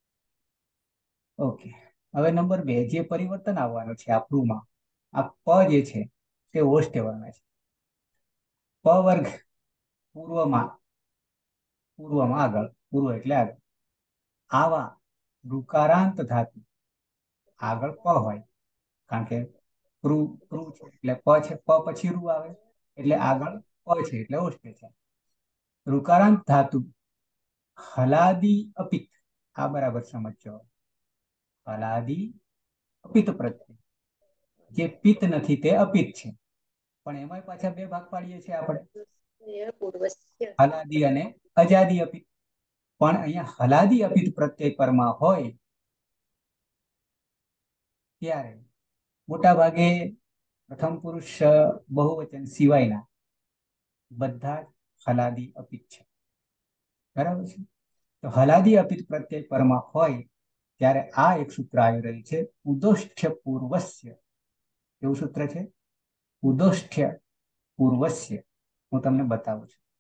ઓકે, હવે નંબર 2 જે પરિવર્તન આવવાનું છે આ પ્રૂમાં, આ પ જે છે તે ઓષ્ઠ્ય વર્ણ છે. પ વર્ગ પૂર્વ એટલે આગળ. આવા ઋકારાંત ધાતુ આગળ પ હોય, કારણ કે પ્રૂ છે એટલે પ છે, પ પછી રૂ આવે એટલે આગળ પ છે એટલે ઓષ્ઠ્ય છે. ઋકારાંત ધાતુ હલાદી અપિત, આ બરાબર સમજો. હલાદી અપિત પ્રત્યય, જે પિત્ત નથી તે અપિત છે, પણ એમાં પાછા 2 ભાગ પાડીએ છીએ આપણે, હલાદી અને અજાદી અપિત. પણ અહીંયા હલાદી અપિત પ્રત્યય પરમાં હોય ત્યારે મોટા ભાગે પ્રથમ પુરુષ બહુવચન સિવાયના બધા હલાદી અપિત છે. બરાબર છે? તો હલાદી અપિત પ્રત્યય પરમાં હોય ત્યારે આ એક સૂત્ર આવી રહ્યું છે, ઉદોષ્ઠ્ય પૂર્વસ્ય. એવું સૂત્ર છે, ઉદોષ્ઠ્ય પૂર્વસ્ય. હું તમને બતાવું છું.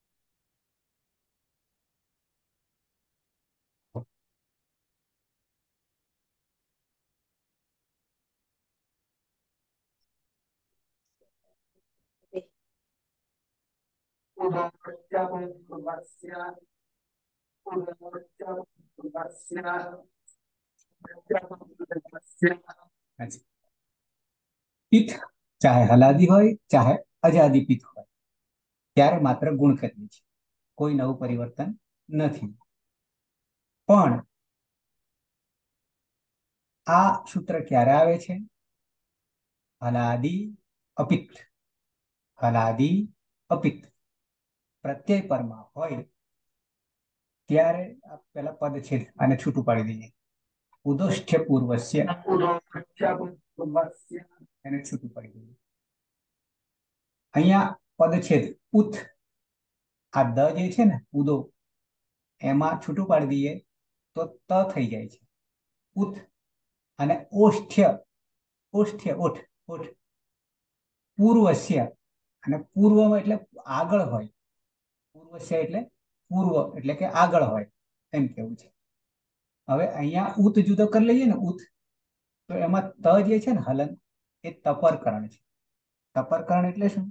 પિત્ત ચાહે હલાદી હોય ચાહે અજાદી પિત્ત હોય, ત્યારે માત્ર ગુણ કરીએ છીએ, કોઈ નવું પરિવર્તન નથી. પણ આ સૂત્ર ક્યારે આવે છે? હલાદી અપિત્ત. હલાદી અપિત્ત પ્રત્યય પરમાં હોય ત્યારે પેલા પદ છે અને છૂટું પાડી દઈએ, ઉદોષ્ઠ્ય પૂર્વસ્ય એને છૂટું પાડી દઈએ. અહીંયા પદ છેદ ઉત, આ દ જે છે ને ઉદો, એમાં છૂટું પાડી દઈએ તો ત થઈ જાય છે, ઉત. અને ઓષ્ઠ્ય ઓઠ પૂર્વસ્ય, અને પૂર્વ એટલે આગળ હોય, પૂર્વસ્ય એટલે પૂર્વ એટલે કે આગળ હોય એમ કેવું છે. હવે અહીંયા ઉત જુદો કરી લઈએ ને, ઉત, તો એમાં ત જે છે ને હલન, એ તપરકરણ છે. તપરકરણ એટલે શું?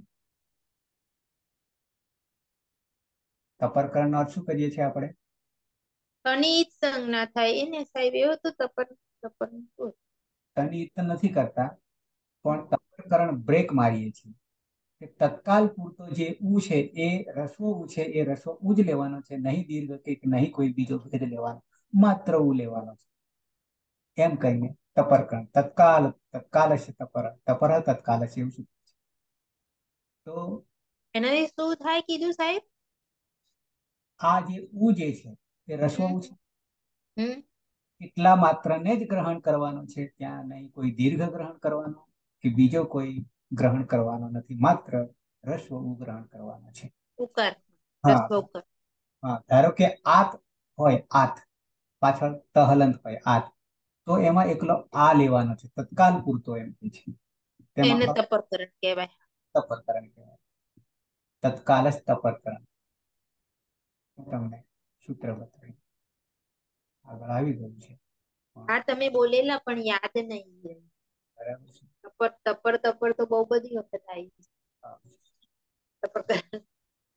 તપરકરણ નો અર્થ શું કરીએ છીએ આપણે? અનિત સંજ્ઞા થાય એને સાહેબ, એવું તો તપર તપન તનિત નથી કરતા, પણ તપકરણ બ્રેક મારીએ છીએ કે તત્કાલ પૂરતો જે ઉ છે એ રસ્વ ઉ છે એ રસ્વ ઉ જ લેવાનો છે, નહીં દીર્ઘ કે નહીં કોઈ બીજો ભેદ લેવાનો, માત્ર ઉ લેવાનો છે એમ કહીને તપરકરણ તત્કાલ તત્કાલ છે તપર તત્કાલ છે એવું સૂત્ર છે. તો એનાથી શું થાય કીધું સાહેબ? આ જે ઉ જે છે એ રસ્વ ઉ છે, હમ એટલા માત્રને જ ગ્રહણ કરવાનો છે, ત્યાં નહીં કોઈ દીર્ઘ ગ્રહણ કરવાનો કે બીજો કોઈ ગ્રહણ કરવાનો નથી, માત્ર રસ્વ ઉ ગ્રહણ કરવાનો છે. ઉકાર હા રસ્વ ઉકાર. હા, ધારો કે આત હોય, આત પાછળ તહલંત હોય આત, તો એમાં એકલો આ લેવાનો છે તત્કાલ પૂરતો એમ કે છે, તેમાં એને તપરકરણ કહેવાય. તપરકરણ કહેવાય, તત્કાલ જ તપરકરણ. તમને સૂત્ર બતાવી આગળ આવી ગયું છે. હા તમે બોલેલા પણ યાદ નહીં. બરાબર છે. તપર તપર તપર તો બહુ બધી વખત આવી છે. તપરકરણ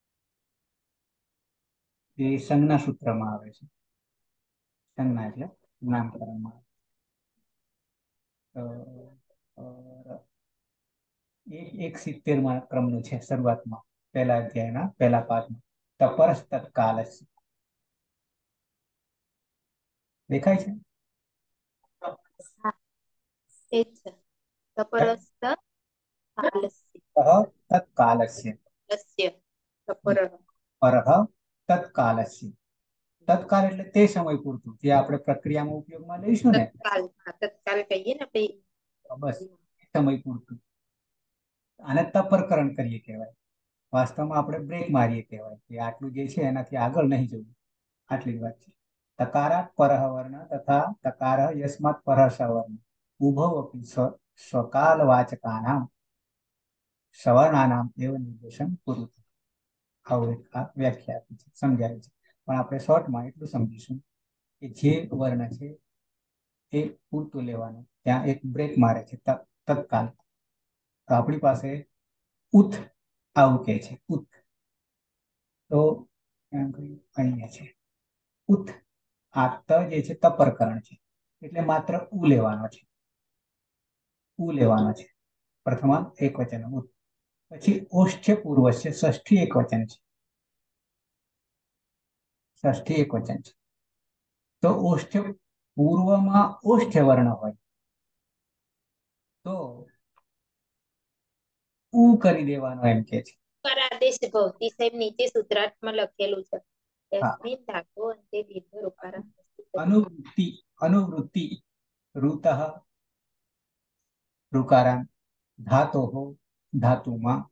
એ સંજ્ઞા સૂત્રમાં આવે છે. સંજ્ઞા એટલે નામકરણમાં એક 70 ક્રમનું છે શરૂઆતમાં, પહેલા અધ્યાયના પહેલા પાઠમાં તપરસ તત્કાલ દેખાય છે. એ જ છે. તપરસ્ત તત્કાલસ્ય તપરઃ પરહ તત્કાલસ્ય. તત્કાલ એટલે તે સમય પૂરતું, જે આપણે પ્રક્રિયામાં ઉપયોગમાં લઈશું ને, તત્કાલ. હા, તત્કાલ કહીએ ને આપણે. બસ એ સમય પૂરતું. આને તપરકરણ કરીએ કહેવાય. વાસ્તવમાં આપણે બ્રેક મારીએ કહેવાય કે આટલું જે છે એનાથી આગળ નહીં જવું, આટલી જ વાત છે. તકારાત પરહ વર્ણ તથા તકારઃ યસ્માત પરહ સવર્ણ ઉભવ અપી સ્વકાલ વાચકાનામ સવર્ણાનામ એવ નિર્દેશન પૂરું થયું. આવું એક વ્યાખ્યા આપી છે, સમજાય છે. પણ આપણે શોર્ટમાં એટલું સમજીશું કે જે વર્ણ છે એ પૂરતું લેવાનું, ત્યાં એક બ્રેક મારે છે તત્કાલ. તો આપણી પાસે ઉથ આવું કે છે, ઉથ. તો અહીંયા છે ઉથ. આ ત જે છે તપરકરણ છે, એટલે માત્ર ઉ લેવાનો છે, ઉ લેવાનો છે. પ્રથમા એક વચન ઉથ. પછી ઓષ્ઠ્ય પૂર્વસ્ય ષષ્ઠી એક વચન છે, ષષ્ઠી એક વચન છે. તો ઓષ્ઠ્ય પૂર્વમાં ઓષ્ઠ્ય વર્ણ હોય તો ઉ કરી દેવાનો એમ કે છે. આદેશ ભવતી સાહેબ નીચે સૂત્રાર્થમાં લખેલું છે. હા. યસ્મિન ધાતુ અંતે દીર્ઘ ઋકારઃ અનુવૃત્તિ અનુવૃત્તિ ઋતઃ ઋકારાંત ધાતોઃ ધાતુમાં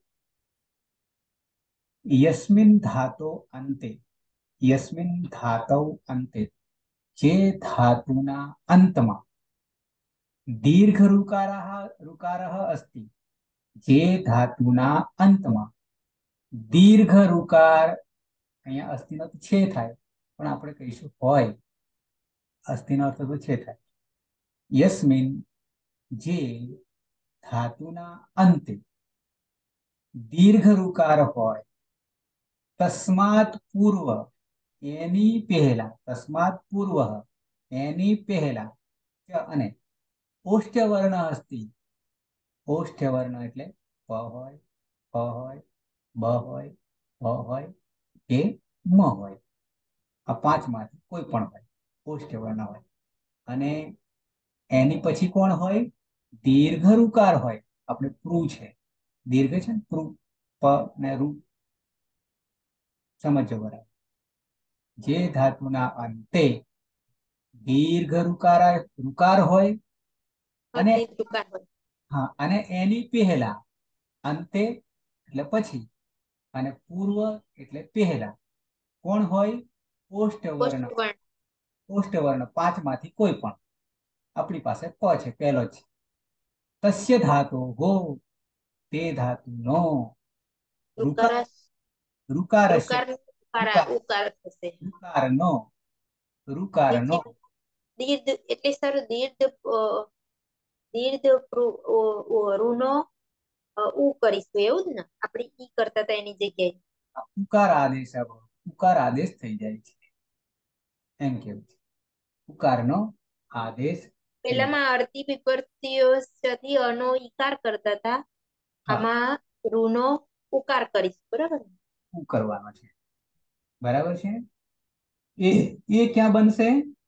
યસ્મિન ધાતો અંતે, યસ્મિન ધાતૌ અંતે, જે ધાતુના અંતમાં દીર્ઘ ઋકારઃ અસ્તિ, જે ધાતુના અંતમાં દીર્ઘ ઋકાર, અહીંયા અસ્થિનો તો છે થાય, પણ આપણે કહીશું હોય, અસ્થિનો અર્થ તો છે થાય. યસ્મિન જે ધાતુના અંતે દીર્ઘ ઋકાર હોય, તસ્માત પૂર્વ એની પહેલા, તસ્માત પૂર્વ એની પહેલા અને ઓષ્ઠ્ય વર્ણ અસ્તિ. ઓષ્ઠ્ય વર્ણ એટલે પ હોય, પ હોય, બ હોય, ભ હોય કે મ હોય, આ પાંચમાંથી કોઈ પણ હોય, ઓષ્ઠ્ય વર્ણ હોય. અને એની પછી કોણ હોય? દીર્ઘ ઋકાર હોય. આપણે પ્રૂ છે, દીર્ઘ છે ને પ્રૂ, પ ને રૂ, સમજો બરાબર. જે ધાતુના અંતે દીર્ઘ ઋકાર હોય અને હા, અને એની પહેલા, અંતે એટલે પછી, અને પૂર્વ એટલે પહેલા કોણ હોય? ઓષ્ઠવર્ણ. ઓષ્ઠવર્ણ પાંચમાંથી કોઈ પણ. આપણી પાસે પ છે, પહેલો જ. તસ્ય ધાતો હો, તે ધાતુ નો ઋકારસ્ય ઋકાર નો દીર્ઘ એટલે સર દીર્ઘ ઋનો ઉ કરીશું એવું જ ને? આપણે ઈ કરતા હતા એની જગ્યાએ ઉકાર આદેશ, ઉકાર આદેશ થઈ જાય છે એમ કેવું છે. ઉકારનો આદેશ પેલામાં અર્થી વિપરીતીઓ સતી અનો ઈકાર કરતા હતા, હા આમાં રૂનો ઉકાર કરીશ, બરાબર ને? શું કરવાનો છે, બરાબર છે. એ ક્યાં બનશે,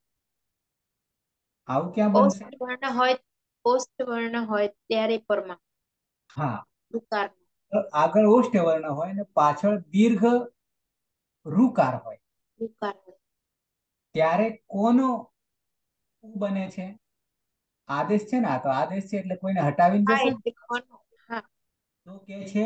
આવું ક્યાં બનશે? ઓષ્ઠ વર્ણ હોય, ઓષ્ઠ વર્ણ હોય ત્યારે પરમા હા, ઉકાર તો આગળ ઓષ્ઠ વર્ણ હોય ને પાછળ દીર્ઘ રુકાર હોય ઉકાર હોય. ત્યારે કોનો ઉ બને છે? આદેશ છે ને, આ તો આદેશ છે એટલે કોઈને હટાવીને હા જશે ને. એટલે કોનો, હા તો કે છે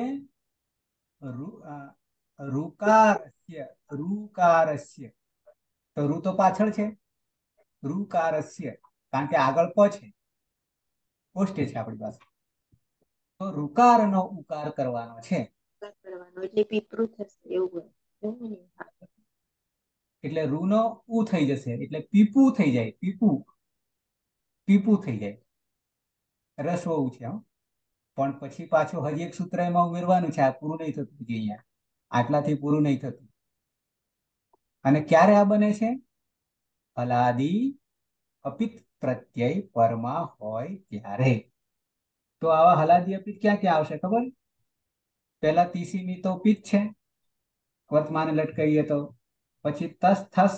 રુકારસ્ય, રુકારસ્ય. તો રૂ તો પાછળ છે, રુકારસ્ય, કારણ કે આગળ પ છે, ઓષ્ઠ છે આપણી પાસે. તો રુકારનો ઉકાર કરવાનો છે, ઉકાર કરવાનો એટલે પીપરું થશે એવું હોય, એવું ને? હા. એટલે રૂનો ઉ થઈ જશે, એટલે પીપુ થઈ જાય, પીપુ, પીપુ થઈ જાય. રસ્વ ઉ છે, પણ પછી પાછું હજી એક સૂત્ર એમાં ઉમેરવાનું છે, આ પૂરું નહીં થતું હજી અહીંયા, આટલાથી પૂરું નહીં થતું. અને ક્યારે આ બને છે? હલાદી અપિત પ્રત્યય પરમાં હોય ત્યારે. તો આવા હલાદી અપિત ક્યાં ક્યાં આવશે ખબર? પેલા તીસીની તો પિત છે, વર્તમાન લટકાઈએ તો. પછી તસ થસ,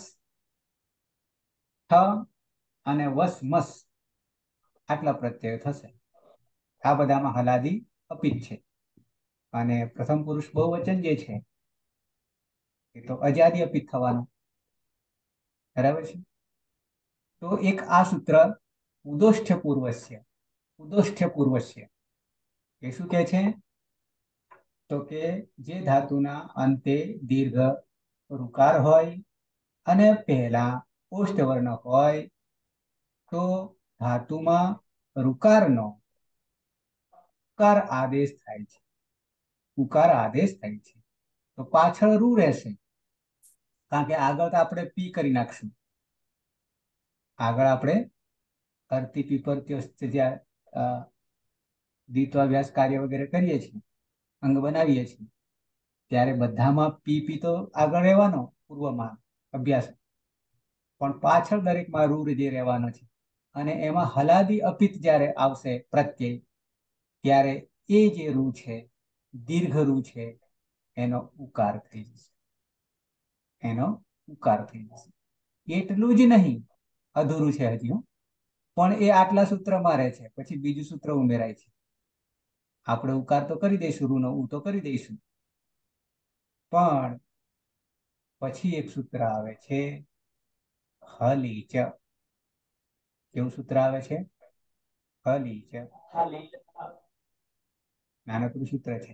થ અને વસ મસ, આટલા પ્રત્યયો થશે. આ બધામાં હલાદી અપિત છે. અને પ્રથમ પુરુષ બહુવચન જે છે એ તો અજાદી અપિત થવાનું, બરાબર છે. તો એક આ સૂત્ર ઉદોષ્ઠ પૂર્વસ્ય, ઉદોષ્ઠ પૂર્વસ્ય એ શું કે છે? તો કે જે ધાતુના અંતે દીર્ઘ રુકાર હોય અને પહેલા ઓષ્ઠ વર્ણ હોય, તો ધાતુમાં રુકારનો ઉકાર આદેશ થાય છે, ઉકાર આદેશ થાય છે. તો પાછળ રૂ રહેશે, કારણ કે આગળ તો આપણે પી કરી નાખશું. આગળ આપણે અર્થી પીપરતી જ્યાં દ્વિત્વાભ્યાસ કાર્ય વગેરે કરીએ છીએ, અંગ બનાવીએ છીએ, ત્યારે બધામાં પી પી તો આગળ રહેવાનો પૂર્વમાં અભ્યાસ, પણ પાછળ દરેકમાં રૂ જે રહેવાનો છે. અને એમાં હલાદી અપિત જ્યારે આવશે પ્રત્યય, ત્યારે એ જે રૂ છે, દીર્ઘ રૂ છે, એનો ઉકાર થઈ જશે, એનો ઉકાર થઈ જશે. એટલું જ નહીં, અધૂરું છે હજી, પણ એ આટલા સૂત્રમાં રહે છે, પછી બીજું સૂત્ર ઉમેરાય છે. આપણે ઉકાર તો કરી દઈશું, રૂનો ઉ તો કરી દઈશું, પણ પછી એક સૂત્ર આવે છે હલી ચ. કેવું સૂત્ર આવે છે? હલી ચ. નાનકડું સૂત્ર છે.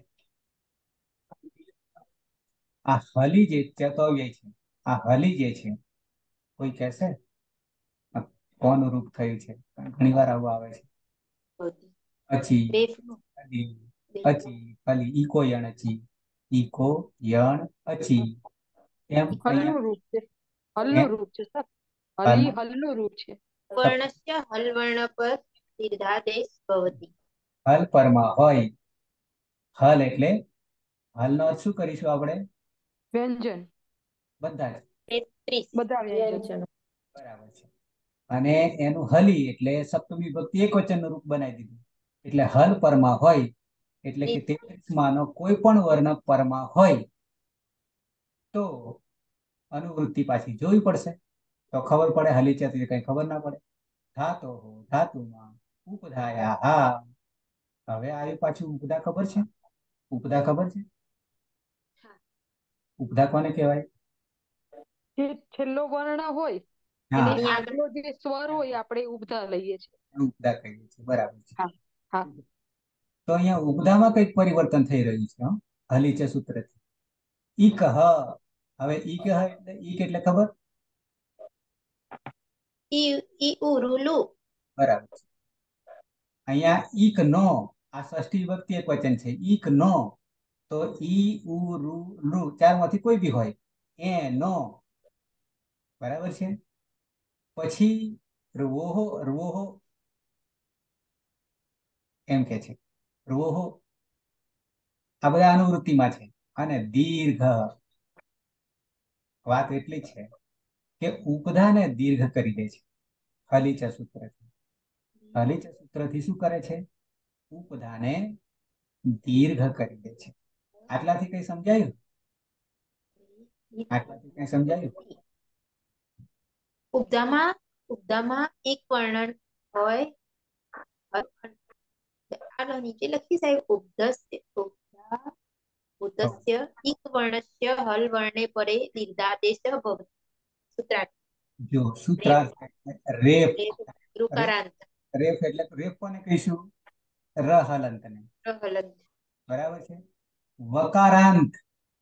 આ હલી જે ચતવ્ય છે, આ હલી જે છે, કોઈ કહેશે કોનું રૂપ થયું છે? ઘણી વાર આવું આવે છે. અચી, બેફનું, અલી, બેફનું. અચી, હલી, ઈકો યણ અચી, ઈકો યણ અચી. એમ હલનું અહીંયા રૂપ છે, હલનું રૂપ છે સર, હલી હલનું રૂપ છે. વર્ણસ્ય હલ વર્ણ પર દીર્ઘાદેશ ભવતિ. હલ પરમાં હોય, હલ એટલે હલનો અર્થ શું કરીશું આપણે? વ્યંજન, બધા જ. 33 બધા વ્યંજન. વ્યંજનો. બરાબર છે. અને એનું હલી એટલે સપ્તમી વિભક્તિ એક વચનનું રૂપ બનાવી દીધું, એટલે હલ પરમાં હોય, એટલે કે 33 માનો કોઈ પણ વર્ણ પરમાં હોય તો અનુવૃત્તિ પાછી જોવી પડશે, તો ખબર પડે. હલી ચતી કઈ ખબર ના પડે. ધાતો હો ધાતુમાં ઉપધાયા હા. હવે આવ્યું પાછું ઉપધા. ખબર છે ઉપધા? ખબર છે ઉપધા કોને કહેવાય? જે છેલ્લો વર્ણ હોય હા, એની અહીંયા આગળ આગલો જે સ્વર હોય આપણે ઉપધા લઈએ છીએ. ઉપધા કહીએ છીએ, બરાબર છે. હા હા. તો અહીંયા ઉપધામાં કઈક પરિવર્તન થઈ રહ્યું છે, હલી છે સૂત્રથી. ઈક હ, હવે ઈક હ એટલે ઈક એટલે ખબર? ઈ ઉરુલુ. બરાબર છે. અહીંયા ઈક નો, આ ષષ્ઠી વિભક્તિ એક વચન છે. ઈક નો, તો ઈ ઉ રુ લુ ચાર માંથી કોઈ બી હોય, એ નો, બરાબર છે. પછી રવોહો, રવોહો એમ કે છે, રવોહો. આ બધા અનુવૃત્તિમાં છે. અને દીર્ઘ, વાત એટલી છે કે ઉપધાને દીર્ઘ કરી દે છે હલીચા સૂત્રથી. હલિચ સૂત્રથી શું કરે છે? ઉપધાને દીર્ઘ કરી દે છે. આટલાથી કઈ સમજાયું? આટલાથી કઈ સમજાયું? ઉપધામાં ઉપધામાં એક વર્ણ હોય. ચાલો નીચે લખી સાહેબ. ઉપધસ્ય ઉપધા ઉદસ્ય ઇક વર્ણસ્ય હલ વર્ણે પરે દીર્ઘાદેશ ભવતિ. સૂત્રાર્થ. જો સૂત્રાર્થ રેફ. ઋકારાંત. રેફ એટલે રેફ કોને કહીશું? ર હલંતને. હલંત. બરાબર છે. વકારાંત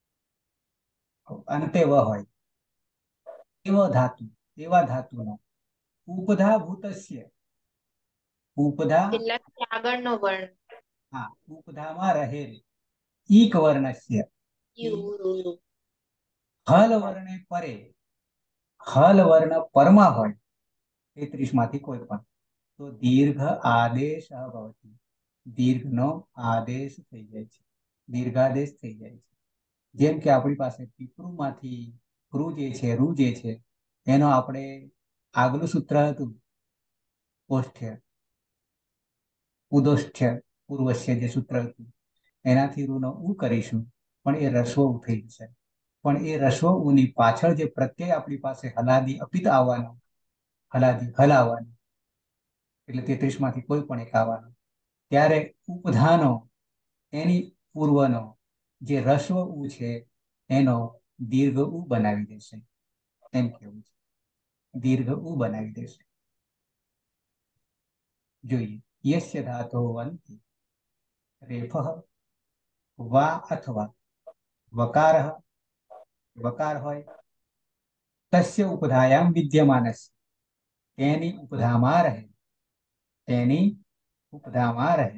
અંતે વ હોય એવો ધાતુ, એવા ધાતુનો ઉપધા ભૂતસ્ય. ઉપધા કેટલાક આગળનો વર્ણ. હા, ઉપધામાં રહેલ ઈક વર્ણસ્ય હલ વર્ણે પરે. હલ વર્ણ પરમાં હોય 33 માંથી કોઈ પણ તો દીર્ઘ આદેશ ભવતિ. દીર્ઘનો આદેશ થઈ જાય છે, દીર્ઘાદેશ થઈ જાય છે. જેમ કે આપણી પાસે પીપળુમાંથી રૂ જે છે, રૂ જે છે એનો આપણે આગલું સૂત્ર હતું ઓષ્ઠ્ય ઉદોષ્ઠ્ય પૂર્વસ્ય જે સૂત્ર હતું એનાથી રૂનો ઉ કરીશું પણ એ રસ્વ ઉ થઈ જશે. પણ એ રસ્વ ઉની પાછળ જે પ્રત્યય આપણી પાસે હલાદી અપિત આવવાનો, હલાદી હલ આવવાનો એટલે 33 માંથી કોઈ પણ એક આવવાનો, ત્યારે ઉપધાનો એની પૂર્વનો જે રસ્વ ઉ છે એનો દીર્ઘ ઉ બનાવી દેશે. એમ કેવું છે, દીર્ઘ ઉ બનાવી દેશે. જોઈએ યસ્ય ધાતો અંતિ રેફઃ વા અથવા વકારઃ, વકાર હોય તસ્ય ઉપધાયામ વિદ્યમાનસ્ય. તેની ઉપધામાં રહે, તેની ઉપધામાં રહે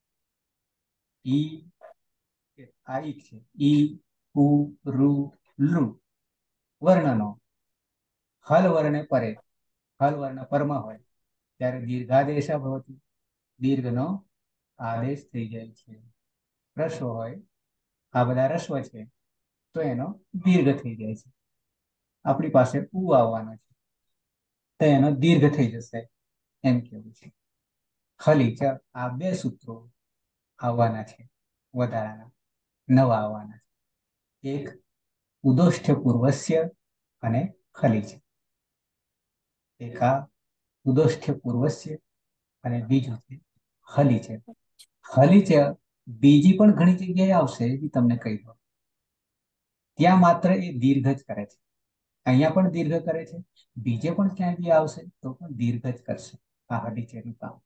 ઈ આ ઈક છે ઈ ઉ રૂ લુ વર્ણનો હલ વર્ણે પરે, હલ વર્ણ પરમાં હોય ત્યારે દીર્ઘાદેશ ભવતિ. દીર્ઘનો આદેશ થઈ જાય છે. રસ્વ હોય, આ બધા રસ્વ છે તો એનો દીર્ઘ થઈ જાય છે. આપણી પાસે ઉ આવવાનો છે તો એનો દીર્ઘ થઈ જશે એમ કેવું છે. ખલીચ આ બે સૂત્રો આવવાના છે, વધારાના નવા આવવાના છે. એક ઉદોષ્ઠ્ય પૂર્વસ્ય અને ખલીચ. એક આ ઉદોષ્ઠ્ય પૂર્વસ્ય અને બીજું છે ખલીચ. ખલીચ બીજી પણ ઘણી જગ્યાએ આવશે એ તમને કહી દઉં. ત્યાં માત્ર એ દીર્ઘ જ કરે છે, અહીંયા પણ દીર્ઘ કરે છે, બીજે પણ ક્યાંય બી આવશે તો પણ દીર્ઘ જ કરશે આ હલીચેનું કામ.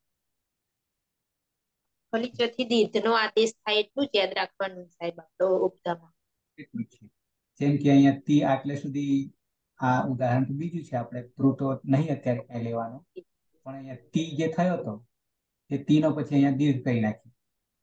ફલિચથી દીર્ઘનો આદેશ થાય એટલું જ યાદ રાખવાનું સાહેબ આપણો ઉપધામાં. એટલું છે. જેમ કે અહીંયા તી આટલે સુધી આ ઉદાહરણ તો બીજું છે, આપણે પ્રૂ તો નહીં અત્યારે કઈ લેવાનું, પણ અહીંયા તી જે થયો હતો એ તી નો પછી અહીંયા દીર્ઘ કરી નાખ્યું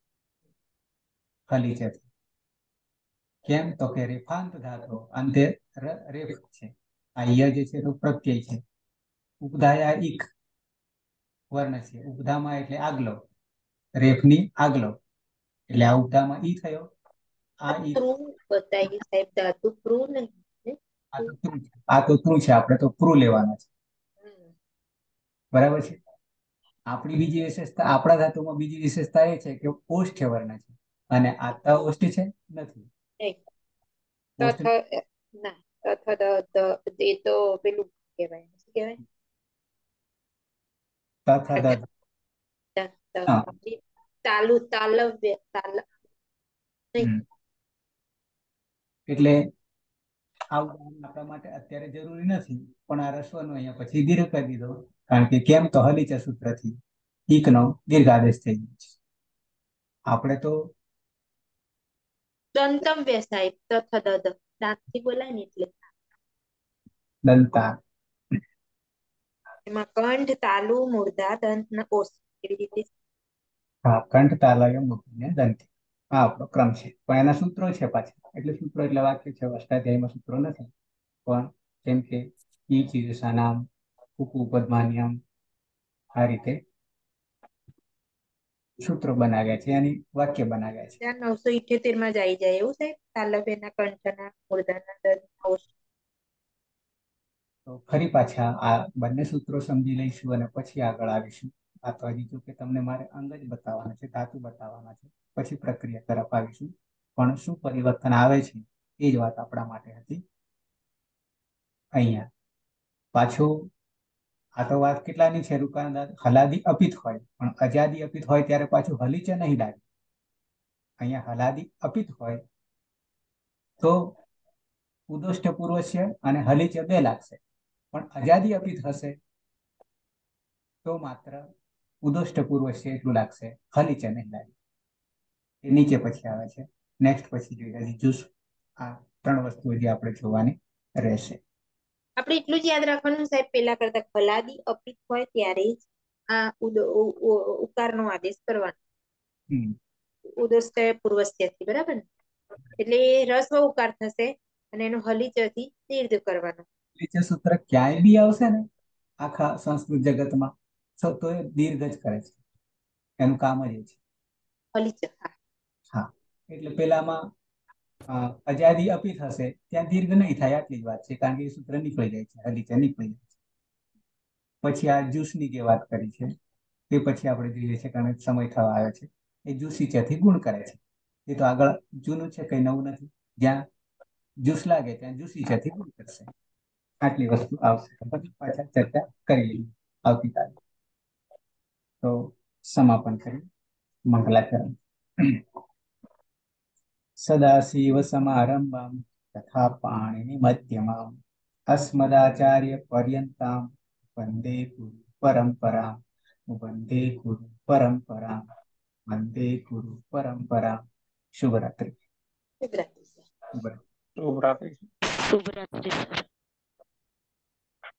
ખલીચથી. કેમ તો કે રેફાંત ધાતો અંતે રેફ છે. આ ય જે છે તો પ્રત્યય છે. ઉપધાયા ઈક વર્ણ છે. ઉપધામાં એટલે આગલો, રેફની આગલો એટલે આ ઉપધામાં ઈ થયો. આ ઈ બતાવી સાહેબ ધાતુ પ્રૂ નહીં. આ તો પ્રૂ છે, આપણે તો પ્રૂ લેવાના છે. બરાબર છે. આપણી બીજી વિશેષતા, આપણા ધાતુમાં બીજી વિશેષતા એ છે કે ઓષ્ઠ્ય વર્ણ છે અને આ ત ઓષ્ઠ છે નથી. એ તો પેલું કહેવાય, શું કહેવાય? તાલુ તાલવ્ય તાલ. એટલે આ ઉદાહરણ આપણા માટે અત્યારે જરૂરી નથી, પણ આ રસ્વનો અહીંયા પછી દીર્ઘ કરી દીધો કારણ કે કેમ તો હલીચ સૂત્રથી ઈકનો દીર્ઘાદેશ થઈ ગયો છે. આપણે તો દંતવ્ય સાહેબ તથ દદ દાંતથી બોલાય ને એટલે દંતા એમાં કંઠ તાલુ મૂર્ધા દંત ન ઓસ એવી રીતે. હા, કંઠ તાલવ્ય મૂકીને દંત આ આપણો ક્રમ છે, પણ એના સૂત્રો છે પાછા. એટલે સૂત્રો એટલે વાક્ય છે, અષ્ટાધ્યાયમાં સૂત્રો નથી. પણ જેમ કે ઈ ચીજસાનામ ઉપપદમાન્યમ આ રીતે સૂત્રો બનાવ્યા છે, એની વાક્ય બનાવ્યા છે. 978 માં જ આવી જાય એવું સાહેબ, તાલવ્યના કંઠના મૂર્ધના દંત ઓસ. તો ફરી પાછા આ બંને સૂત્રો સમજી લઈશું અને પછી આગળ આવીશું. આ તો હજી જો કે તમને મારે અંગ જ બતાવવાના છે, ધાતુ બતાવવાના છે, પછી પ્રક્રિયા તરફ આવીશું. પણ શું પરિવર્તન આવે છે એ જ વાત આપણા માટે હતી અહીંયા. પાછું આ તો વાત કેટલાની છે રૂપાંતર હલાદી અપિત હોય, પણ અજાદી અપિત હોય ત્યારે પાછું હલીચે નહીં લાગે. અહીંયા હલાદી અપિત હોય તો ઉદોષ્ટ પૂર્વસ્ય અને હલીચે બે લાગશે, પણ અજાદી અપિત હશે તો માત્ર ઉદોષ્ટ પૂર્વસ્ય એટલું લાગશે, હલીચે નહીં લાગે. એ નીચે પછી આવે છે. નેક્સ્ટ પછી જોઈએ હજી જૂસ. આ 3 વસ્તુઓ જે આપણે જોવાની રહેશે. આપણે એટલું જ યાદ રાખવાનું સાહેબ, પેલા કરતા હલાદી અપિત હોય ત્યારે જ આ ઉકારનો આદેશ કરવાનો. ઉદોષ્ટ પૂર્વસ્યથી, બરાબર ને? એટલે રસ્વ ઉકાર થશે અને એનો હલીચથી દીર્ઘ કરવાનો. હલીચે સૂત્ર ક્યાંય બી આવશે ને આખા સંસ્કૃત જગતમાં તો એ દીર્ઘ જ કરે છે, એનું કામ જ છે હલીચ. હા, એટલે પેલામાં અજાદી અપિત હશે ત્યાં દીર્ઘ નહીં થાય, આટલી જ વાત છે, કારણ કે એ સૂત્ર નીકળી જાય છે, હલીચે નીકળી જાય છે. પછી આ જ્યુસની જે વાત કરી છે તે પછી આપણે જોઈએ છે, કારણ કે સમય થવા આવ્યો છે. એ જ્યુસીચેથી ગુણ કરે છે. એ તો આગળ જૂનું છે, કઈ નવું નથી. જ્યાં જ્યુસ લાગે ત્યાં જ્યુસીચેથી ગુણ કરશે. આટલી વસ્તુ આવશે, પછી પાછા ચર્ચા કરી લઈએ આવતીકાલે. તો સમાપન કરી મંગલાચરણ. સદાશિવ સમારંભમ તથા પાણીની મધ્યમાં અસ્મદાચાર્ય પર્યંતામ વંદે ગુરુ પરંપરા. વંદે ગુરુ પરંપરા. વંદે ગુરુ પરંપરા. શુભરાત્રિ. શુભરાત્રિ. શુભરાત્રિ. શુભરાત્રિ સર.